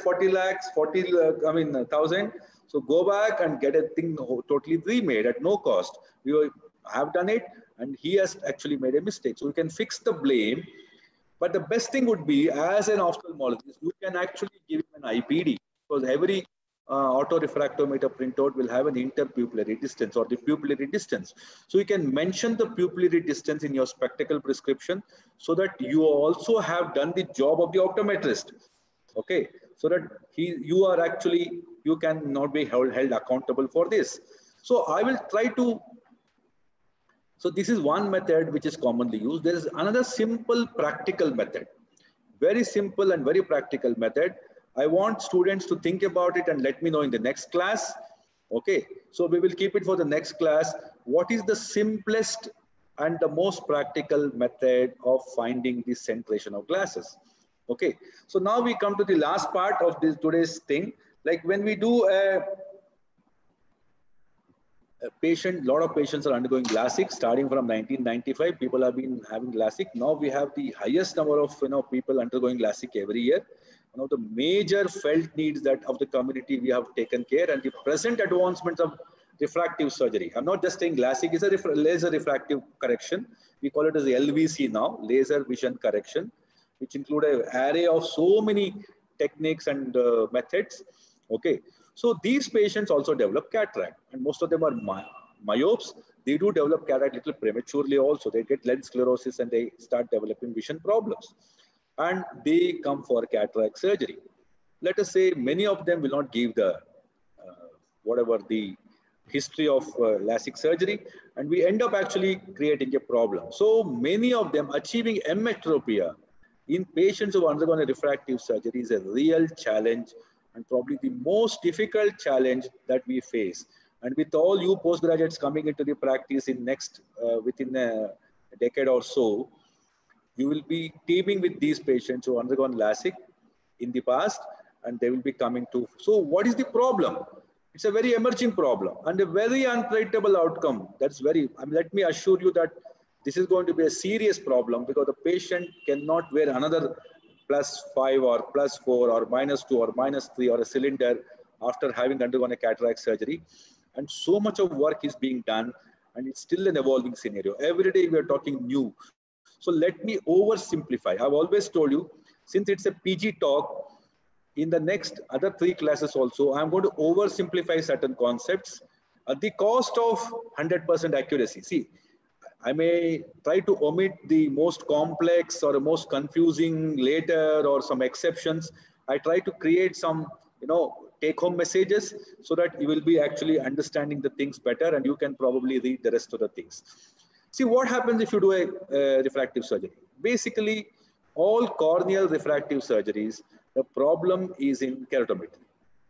1,000. So go back and get a thing totally remade at no cost. We have done it, and he has actually made a mistake. So you can fix the blame. But the best thing would be, as an ophthalmologist, you can actually give him an IPD, because every autorefractometer printout will have an interpupillary distance or the pupillary distance. So you can mention the pupillary distance in your spectacle prescription, so that you also have done the job of the optometrist. Okay, so that you can not be held accountable for this. So I will try to. So this is one method which is commonly used. There is another simple practical method, very simple and very practical method. I want students to think about it and let me know in the next class. Okay, so we will keep it for the next class. What is the simplest and the most practical method of finding the centration of glasses? Okay, so now we come to the last part of this today's thing. Like when we do a lot of patients are undergoing LASIK starting from 1995. People have been having LASIK. Now we have the highest number of people undergoing LASIK every year. One of the major felt needs that of the community we have taken care, and the present advancements of refractive surgery. I'm not just saying LASIK is a laser refractive correction. We call it as the LVC now, laser vision correction, which include an array of so many techniques and methods. Okay, so these patients also develop cataract, and most of them are myopes. They do develop cataract little prematurely also. They get lens sclerosis and they start developing vision problems, and they come for cataract surgery. Let us say many of them will not give the whatever the history of LASIK surgery, and we end up actually creating a problem. So many of them achieving emmetropia in patients who undergone a refractive surgery is a real challenge, and probably the most difficult challenge that we face. And with all you postgraduates coming into the practice in within a decade or so, you will be teaming with these patients who undergone LASIK in the past, and they will be coming to. So what is the problem? It's a very emerging problem and a very unpredictable outcome. That's very, let me assure you that this is going to be a serious problem, because the patient cannot wear another +5 or +4 or -2 or -3 or a cylinder after having undergone a cataract surgery. And so much of work is being done, and it's still an evolving scenario. Every day we are talking new. So let me oversimplify. I've always told you, since it's a PG talk, in the next other 3 classes also, I'm going to oversimplify certain concepts at the cost of 100% accuracy. See, I may try to omit the most complex or the most confusing later or some exceptions. I try to create some, take-home messages so that you will be actually understanding the things better, and you can probably read the rest of the things. See what happens if you do a refractive surgery. Basically, all corneal refractive surgeries, the problem is in keratometry.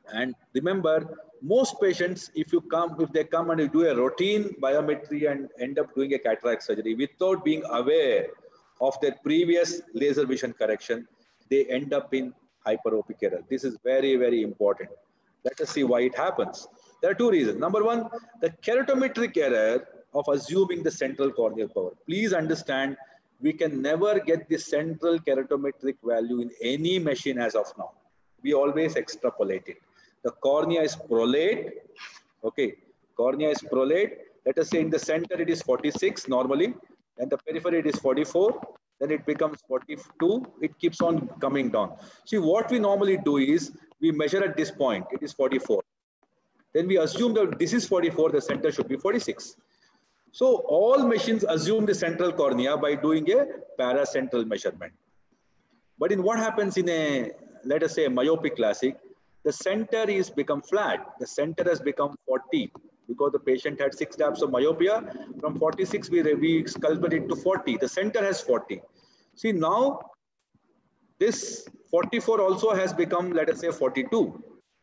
And remember, most patients, if they come and you do a routine biometry and end up doing a cataract surgery without being aware of their previous laser vision correction, they end up in hyperopic error. This is very, very important. Let us see why it happens. There are two reasons. Number one, the keratometric error of assuming the central corneal power. Please understand, we can never get the central keratometric value in any machine as of now. We always extrapolate it. The cornea is prolate. Okay, cornea is prolate. Let us say in the center it is 46 normally, and the periphery it is 44. Then it becomes 42. It keeps on coming down. See, what we normally do is we measure at this point. It is 44. Then we assume that this is 44. The center should be 46. So all machines assume the central cornea by doing a paracentral measurement. But in what happens in a, let us say, a myopic classic, the center is become flat. The center has become 40 because the patient had 6 diopters of myopia. From 46, we sculpted it to 40. The center has 40. See, now this 44 also has become, let us say, 42.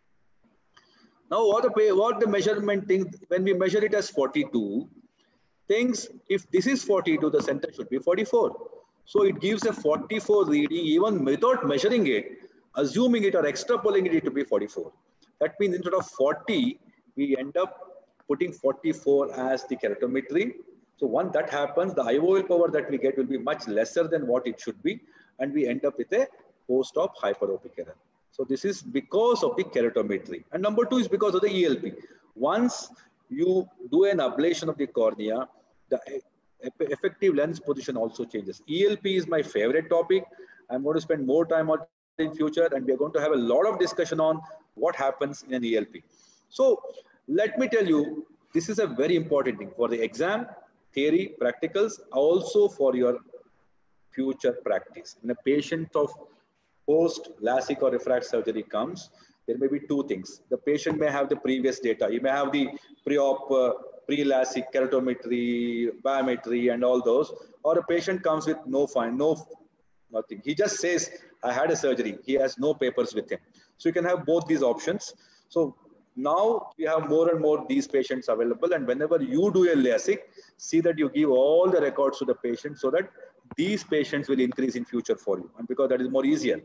Now what the measurement thing, when we measure it as 42, thinks if this is 42, the center should be 44. So it gives a 44 reading even without measuring it, assuming it or extrapolating it to be 44. That means instead of 40, we end up putting 44 as the keratometry. So once that happens, the IOL power that we get will be much lesser than what it should be, and we end up with a post-op hyperopic error. So this is because of the keratometry. And number two is because of the ELP. Once you do an ablation of the cornea, the effective lens position also changes. ELP is my favorite topic. I'm going to spend more time on it in future, and we are going to have a lot of discussion on what happens in an ELP. So let me tell you, this is a very important thing for the exam, theory, practicals, also for your future practice. When a patient of post LASIK or refract surgery comes, there may be two things. The patient may have the previous data. He may have the pre-op, pre-LASIK keratometry, biometry, and all those. Or a patient comes with nothing. He just says, I had a surgery. He has no papers with him. So you can have both these options. So now we have more and more these patients available. And whenever you do a LASIK, see that you give all the records to the patient so that these patients will increase in future for you. And because that is more easier.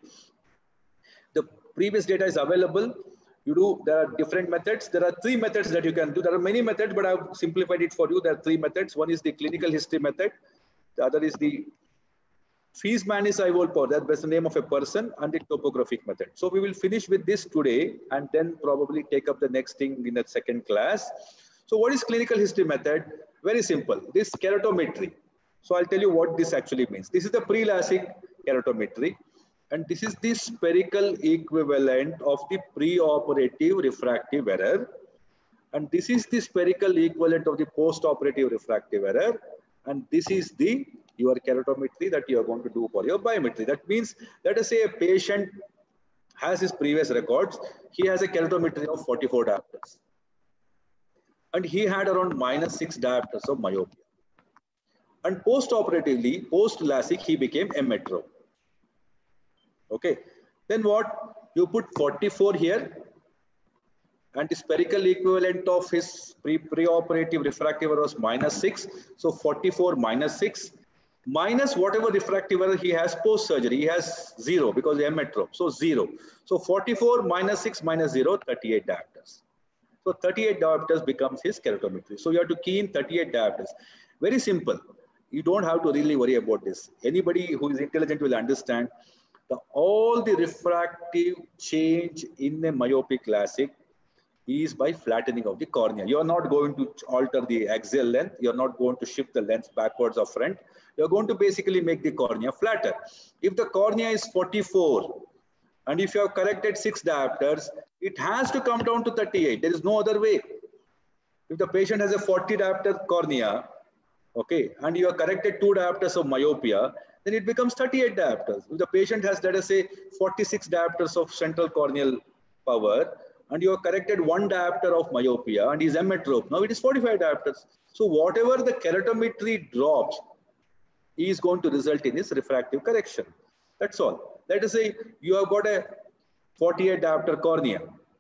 The previous data is available. There are different methods. There are 3 methods that you can do. There are many methods, but I've simplified it for you. There are 3 methods. One is the clinical history method. The other is the Fiesmannis IOL power. That's the name of a person, and the topographic method. So we will finish with this today and then probably take up the next thing in the second class. So what is clinical history method? Very simple. This keratometry. So I'll tell you what this actually means. This is the pre-LASIK keratometry. And this is the spherical equivalent of the pre-operative refractive error. And this is the spherical equivalent of the post-operative refractive error. And this is your keratometry that you are going to do for your biometry. That means, let us say a patient has his previous records. He has a keratometry of 44 diopters. And he had around -6 diopters of myopia. And post-operatively, post-LASIK, he became emmetrope. Okay, then what? You put 44 here, and the spherical equivalent of his pre-operative refractive error was -6. So 44 -6, minus whatever refractive error he has post-surgery. He has 0 because he is emmetrope, so 0. So 44 -6 -0, 38 diopters. So 38 diopters becomes his keratometry. So you have to key in 38 diopters. Very simple. You don't have to really worry about this. Anybody who is intelligent will understand. All the refractive change in a myopic LASIK is by flattening of the cornea. You are not going to alter the axial length. You are not going to shift the lens backwards or front. You are going to basically make the cornea flatter. If the cornea is 44, and if you have corrected 6 diopters, it has to come down to 38. There is no other way. If the patient has a 40 diopter cornea, okay, and you have corrected 2 diopters of myopia, then it becomes 38 diopters. If the patient has, let us say, 46 diopters of central corneal power, and you have corrected 1 diopter of myopia, and he's emmetrope, now it is 45 diopters. So whatever the keratometry drops is going to result in his refractive correction. That's all. Let us say you have got a 48 diopter cornea.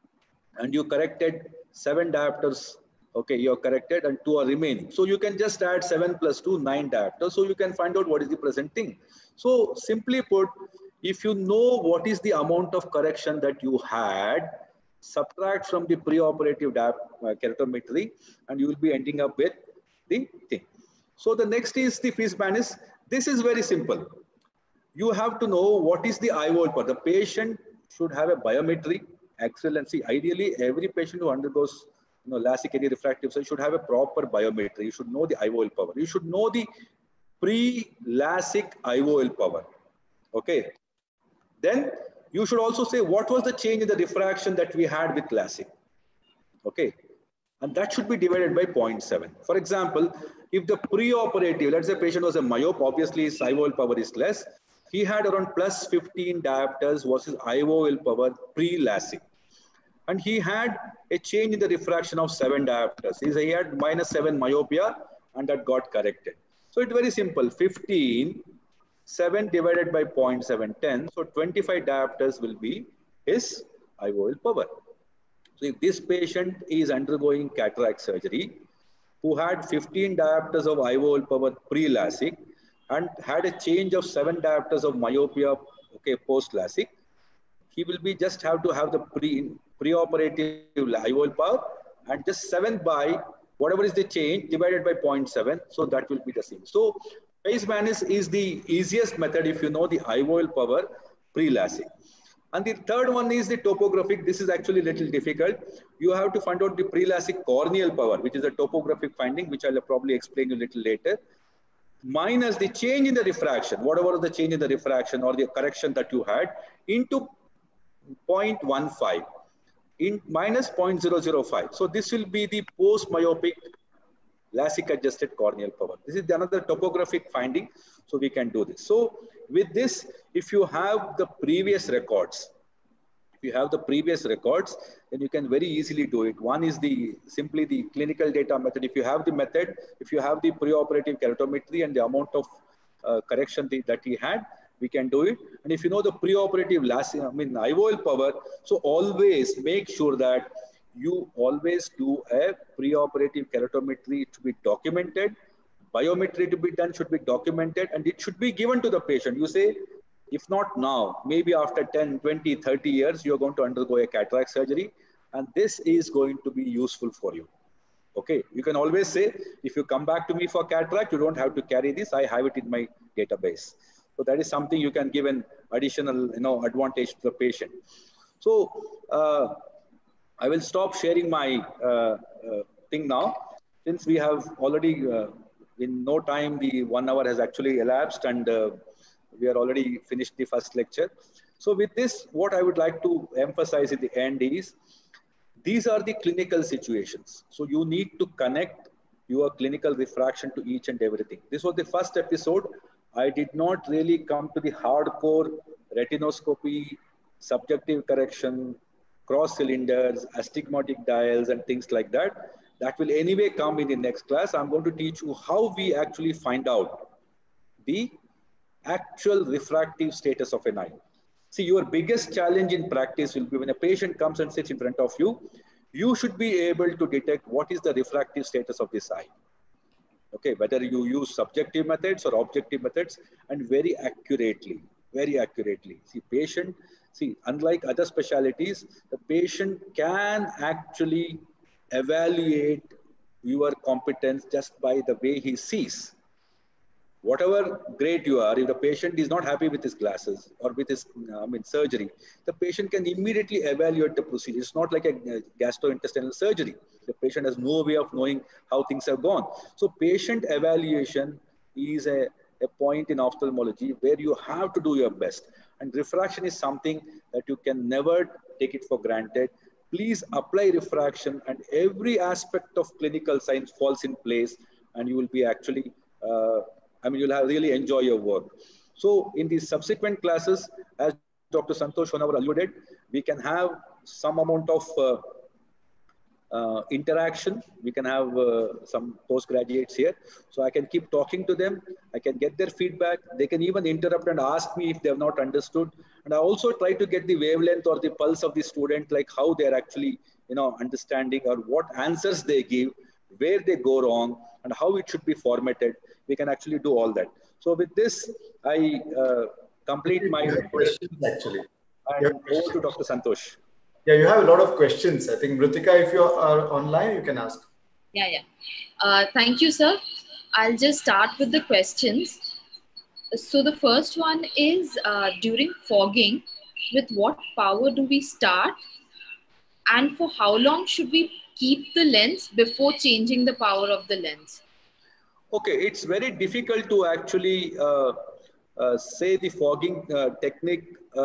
and you corrected 7 diopters. Okay, you're corrected and 2 are remaining. So you can just add 7 plus 2, 9 diopters. So you can find out what is the present thing. So simply put, if you know what is the amount of correction that you had, subtract from the preoperative keratometry, and you will be ending up with the thing. So the next is the Fishman. This is very simple. You have to know what is the IOL power. The patient should have a biometry, excellency. Ideally, every patient who undergoes LASIK any refractive surgery should have a proper biometry. You should know the IOL power. You should know the pre-LASIK IOL power. Okay. Then you should also say what was the change in the diffraction that we had with LASIK. Okay. And that should be divided by 0.7. For example, if the pre-operative, let's say patient was a myope, obviously his IOL power is less. He had around plus 15 diopters versus IOL power pre-LASIK. And he had a change in the refraction of 7 diopters. He had minus 7 myopia, and that got corrected. So it's very simple. 15, 7 divided by 0.710. So 25 diopters will be his IOL power. So if this patient is undergoing cataract surgery, who had 15 diopters of IOL power pre-LASIK and had a change of 7 diopters of myopia, okay, post-LASIK, he will be just have to have the preoperative IOL power and just 7 by whatever is the change divided by 0.7. So that will be the same. So Fishman is the easiest method if you know the IOL power pre-LASIK. And the third one is the topographic. This is actually a little difficult. You have to find out the pre-LASIK corneal power, which is a topographic finding, which I'll probably explain a little later, minus the change in the refraction, whatever the change in the refraction or the correction that you had, into 0.15 in minus 0.005. So this will be the post-myopic LASIK adjusted corneal power. This is another topographic finding. So we can do this. So with this, if you have the previous records, then you can very easily do it. One is simply the clinical data method. If you have the method, if you have the preoperative keratometry and the amount of correction that he had, we can do it. And if you know the preoperative IOL power, so always make sure that you always do a preoperative keratometry to be documented. Biometry to be done should be documented, and it should be given to the patient. You say, if not now, maybe after 10, 20, 30 years, you're going to undergo a cataract surgery, and this is going to be useful for you. Okay, you can always say, if you come back to me for cataract, you don't have to carry this. I have it in my database. So that is something you can give an additional advantage to the patient. So I will stop sharing my thing now, since we have already in no time the 1 hour has actually elapsed, and we are already finished the first lecture. So with this, what I would like to emphasize at the end is, these are the clinical situations. So you need to connect your clinical refraction to each and everything. This was the first episode. I did not really come to the hardcore retinoscopy, subjective correction, cross cylinders, astigmatic dials, and things like that. That will anyway come in the next class. I'm going to teach you how we actually find out the actual refractive status of an eye. See, your biggest challenge in practice will be when a patient comes and sits in front of you, you should be able to detect what is the refractive status of this eye. Okay, whether you use subjective methods or objective methods, and very accurately. See, unlike other specialties, the patient can actually evaluate your competence just by the way he sees. Whatever great you are, if the patient is not happy with his glasses or with his surgery, the patient can immediately evaluate the procedure. It's not like a gastrointestinal surgery. The patient has no way of knowing how things have gone. So patient evaluation is a point in ophthalmology where you have to do your best. And refraction is something that you can never take it for granted. Please apply refraction, and every aspect of clinical science falls in place, and you will be actually you'll have really enjoy your work. So in the subsequent classes, as Dr. Santosh Honavar alluded, we can have some amount of interaction. We can have some postgraduates here. So I can keep talking to them. I can get their feedback. They can even interrupt and ask me if they have not understood. And I also try to get the wavelength or the pulse of the student, like how they're actually understanding or what answers they give, where they go wrong, and how it should be formatted. We can actually do all that. So with this, I complete my questions actually. and over to Dr. Santosh. Yeah, you have a lot of questions. I think Mritika, if you are online, you can ask. Yeah. Thank you, sir. I'll just start with the questions. So the first one is during fogging, with what power do we start? And for how long should we keep the lens before changing the power of the lens? Okay, it's very difficult to actually say the fogging technique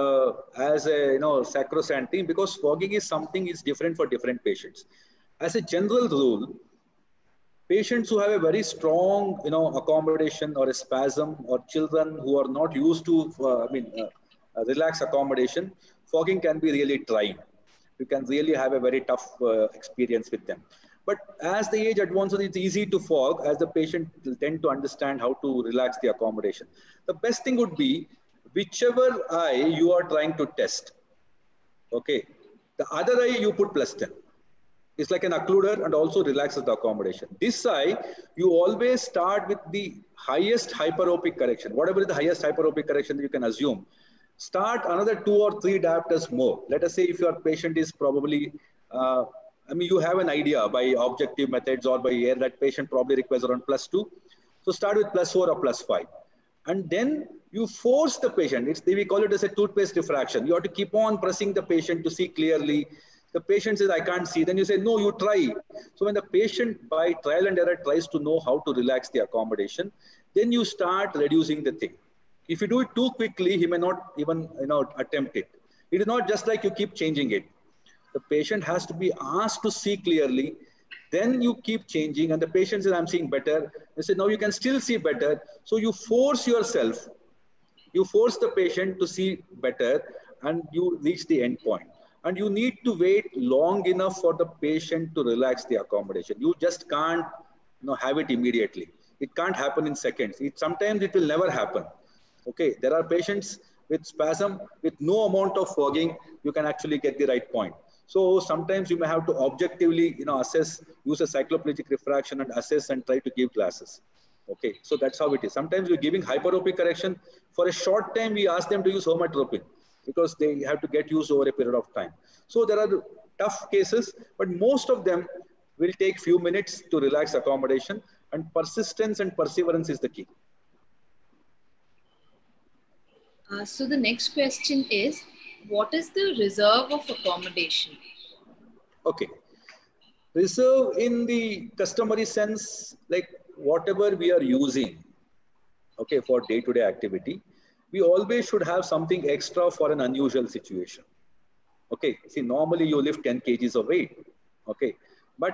as a sacrosanct thing, because fogging is something is different for different patients. As a general rule, patients who have a very strong accommodation or a spasm, or children who are not used to relaxed accommodation, fogging can be really trying. You can really have a very tough experience with them. But as the age advances, it's easy to fog as the patient will tend to understand how to relax the accommodation. The best thing would be whichever eye you are trying to test. Okay, the other eye you put +10. It's like an occluder and also relaxes the accommodation. This eye, you always start with the highest hyperopic correction. Whatever is the highest hyperopic correction you can assume. Start another 2 or 3 diopters more. Let us say if your patient is probably, you have an idea by objective methods or by air that patient probably requires around +2. So start with +4 or +5. And then you force the patient. We call it as a toothpaste diffraction. You have to keep on pressing the patient to see clearly. The patient says, I can't see. Then you say, no, you try. So when the patient by trial and error tries to know how to relax the accommodation, then you start reducing the thing. If you do it too quickly, he may not even attempt it. It is not just like you keep changing it. The patient has to be asked to see clearly. Then you keep changing, and the patient says, I'm seeing better. They say, no, you can still see better. So you force yourself. You force the patient to see better, and you reach the end point. And you need to wait long enough for the patient to relax the accommodation. You just can't have it immediately. It can't happen in seconds. Sometimes it will never happen. Okay, there are patients with spasm, with no amount of fogging, you can actually get the right point. So sometimes you may have to objectively assess, use a cycloplegic refraction and assess and try to give glasses. Okay, so that's how it is. Sometimes we're giving hyperopic correction. For a short time, we ask them to use homatropin, because they have to get used over a period of time. So there are tough cases, but most of them will take few minutes to relax accommodation, and persistence and perseverance is the key. So the next question is, what is the reserve of accommodation? Okay. Reserve in the customary sense, like whatever we are using, okay, for day-to-day activity, we always should have something extra for an unusual situation. Okay, see, normally you lift 10 kgs of weight, okay, but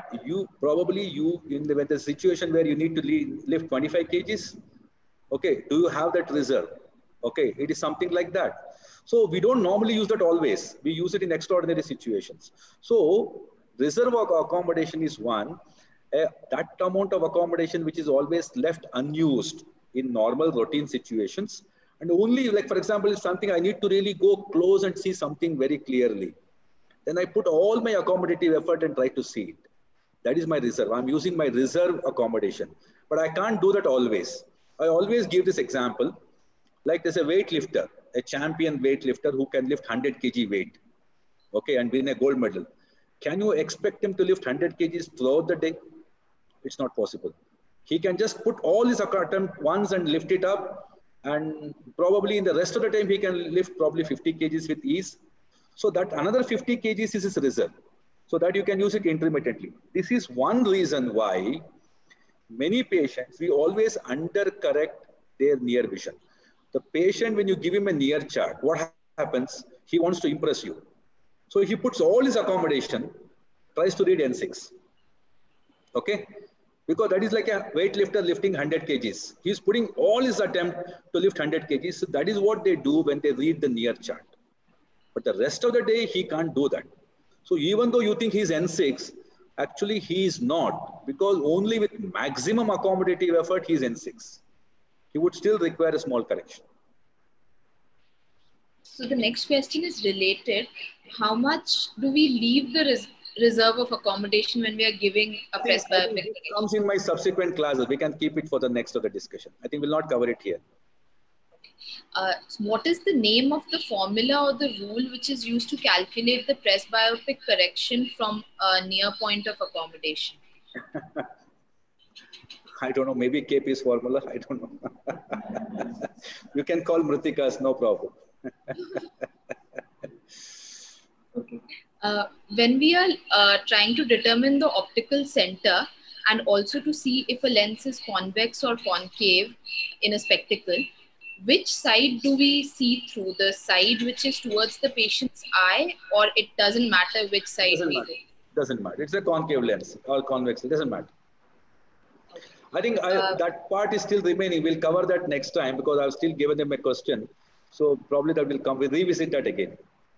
when the situation where you need to lift 25 kgs, okay, do you have that reserve? Okay, it is something like that. So we don't normally use that always. We use it in extraordinary situations. So reserve of accommodation is one. That amount of accommodation which is always left unused in normal routine situations. And only, like for example, if something I need to really go close and see something very clearly, then I put all my accommodative effort and try to see it. That is my reserve. I'm using my reserve accommodation. But I can't do that always. I always give this example. Like there's a weightlifter, a champion weightlifter who can lift 100 kg weight, okay, and win a gold medal. Can you expect him to lift 100 kgs throughout the day? It's not possible. He can just put all his attempt once and lift it up, and probably in the rest of the time he can lift probably 50 kgs with ease. So that another 50 kgs is his reserve, so that you can use it intermittently. This is one reason why many patients, we always undercorrect their near vision. The patient, when you give him a near chart, what happens? He wants to impress you. So he puts all his accommodation, tries to read N6. Okay? Because that is like a weightlifter lifting 100 kgs. He's putting all his attempt to lift 100 kgs. So that is what they do when they read the near chart. But the rest of the day, he can't do that. So even though you think he's N6, actually he is not, because only with maximum accommodative effort, he's N6. He would still require a small correction. So the next question is related. How much do we leave the reserve of accommodation when we are giving a I think presbyopic this correction? comes in my subsequent classes. We can keep it for the next of the discussion. I think we'll not cover it here. What is the name of the formula or the rule which is used to calculate the presbyopic correction from a near point of accommodation? I don't know, maybe KP's formula, I don't know. You can call Mritikas, no problem. Okay. When we are trying to determine the optical center and also to see if a lens is convex or concave in a spectacle, which side do we see through? The side which is towards the patient's eye, or it doesn't matter which side Doesn't we matter. go? Doesn't matter. It's a concave lens or convex. It doesn't matter. I think that part is still remaining. We'll cover that next time because I've still given them a question. So probably that will come. We'll revisit that again.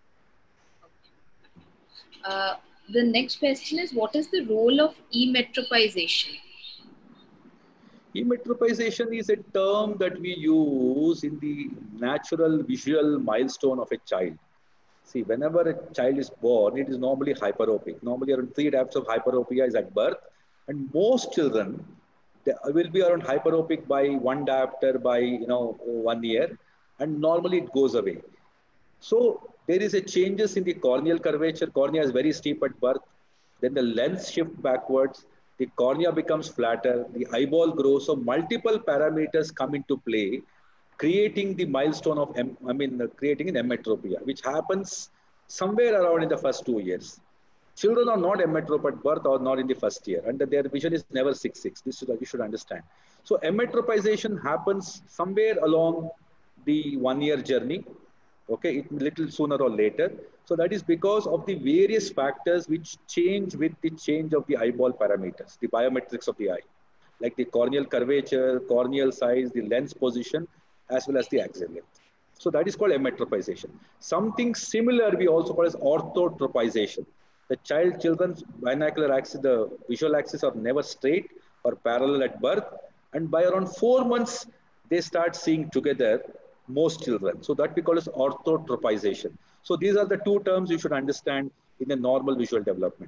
The next question is, what is the role of emetropization? Emetropization is a term that we use in the natural visual milestone of a child. See, whenever a child is born, it is normally hyperopic. Normally around 3 types of hyperopia is at birth. And most children will be around hyperopic by 1 diopter by 1 year. And normally it goes away. So there is a changes in the corneal curvature. Cornea is very steep at birth. Then the lens shifts backwards. The cornea becomes flatter. The eyeball grows. So multiple parameters come into play, creating the milestone of, creating an emmetropia, which happens somewhere around in the first 2 years. Children are not emmetrope at birth or not in the first year, and their vision is never 6/6. This you should understand. So emmetropization happens somewhere along the 1 year journey. Okay, little sooner or later. So that is because of the various factors which change with the change of the eyeball parameters, the biometrics of the eye, like the corneal curvature, corneal size, the lens position, as well as the axial length. So that is called emmetropization. Something similar we also call as orthotropization. The children's binocular axis, the visual axis are never straight or parallel at birth. And by around 4 months, they start seeing together, most children. So that we call as orthotropization. So these are the two terms you should understand in a normal visual development.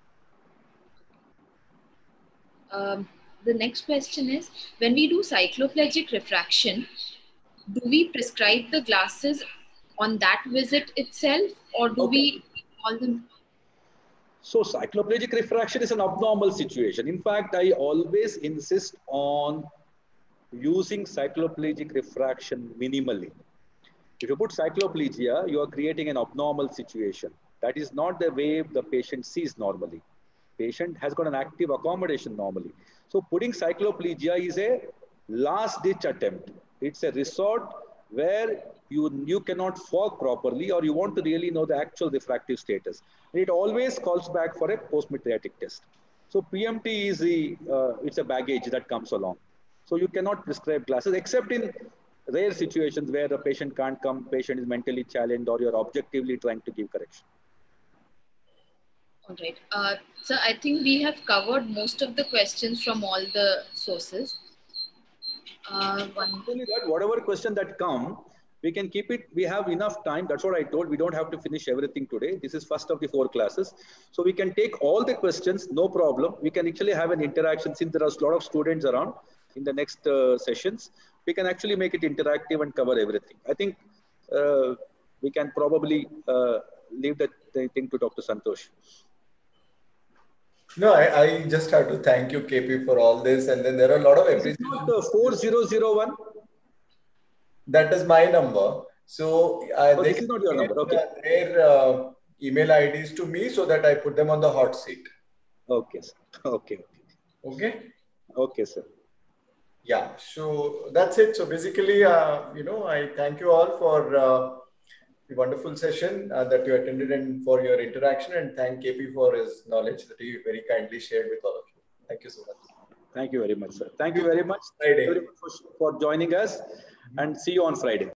The next question is, when we do cycloplegic refraction, do we prescribe the glasses on that visit itself, or do we call them? So cycloplegic refraction is an abnormal situation. In fact, I always insist on using cycloplegic refraction minimally. If you put cycloplegia, you are creating an abnormal situation. That is not the way the patient sees normally. Patient has got an active accommodation normally. So putting cycloplegia is a last ditch attempt. It's a resort where you cannot fog properly, or you want to really know the actual refractive status. And it always calls back for a post-mydriatic test. So PMT is it's a baggage that comes along. So you cannot prescribe glasses except in rare situations where the patient can't come, patient is mentally challenged, or you're objectively trying to give correction. All right. So I think we have covered most of the questions from all the sources. Only that, whatever question that come, we can keep it. We have enough time. That's what I told. We don't have to finish everything today. This is first of the 4 classes. So we can take all the questions, no problem. We can actually have an interaction since there are a lot of students around in the next sessions. We can actually make it interactive and cover everything. I think we can probably leave the thing to Dr. Santosh. No, I just have to thank you, KP, for all this. And then there are a lot of appreciation. Is it not 4001? That is my number. So this is not your number. Okay. Their email IDs to me so that I put them on the hot seat. Okay, sir. Okay. Okay. Okay, sir. Yeah. So that's it. So basically, I thank you all for the wonderful session that you attended and for your interaction, and thank KP for his knowledge that he very kindly shared with all of you. Thank you so much. Thank you very much, sir. Thank you very much Friday. for joining us, and see you on Friday.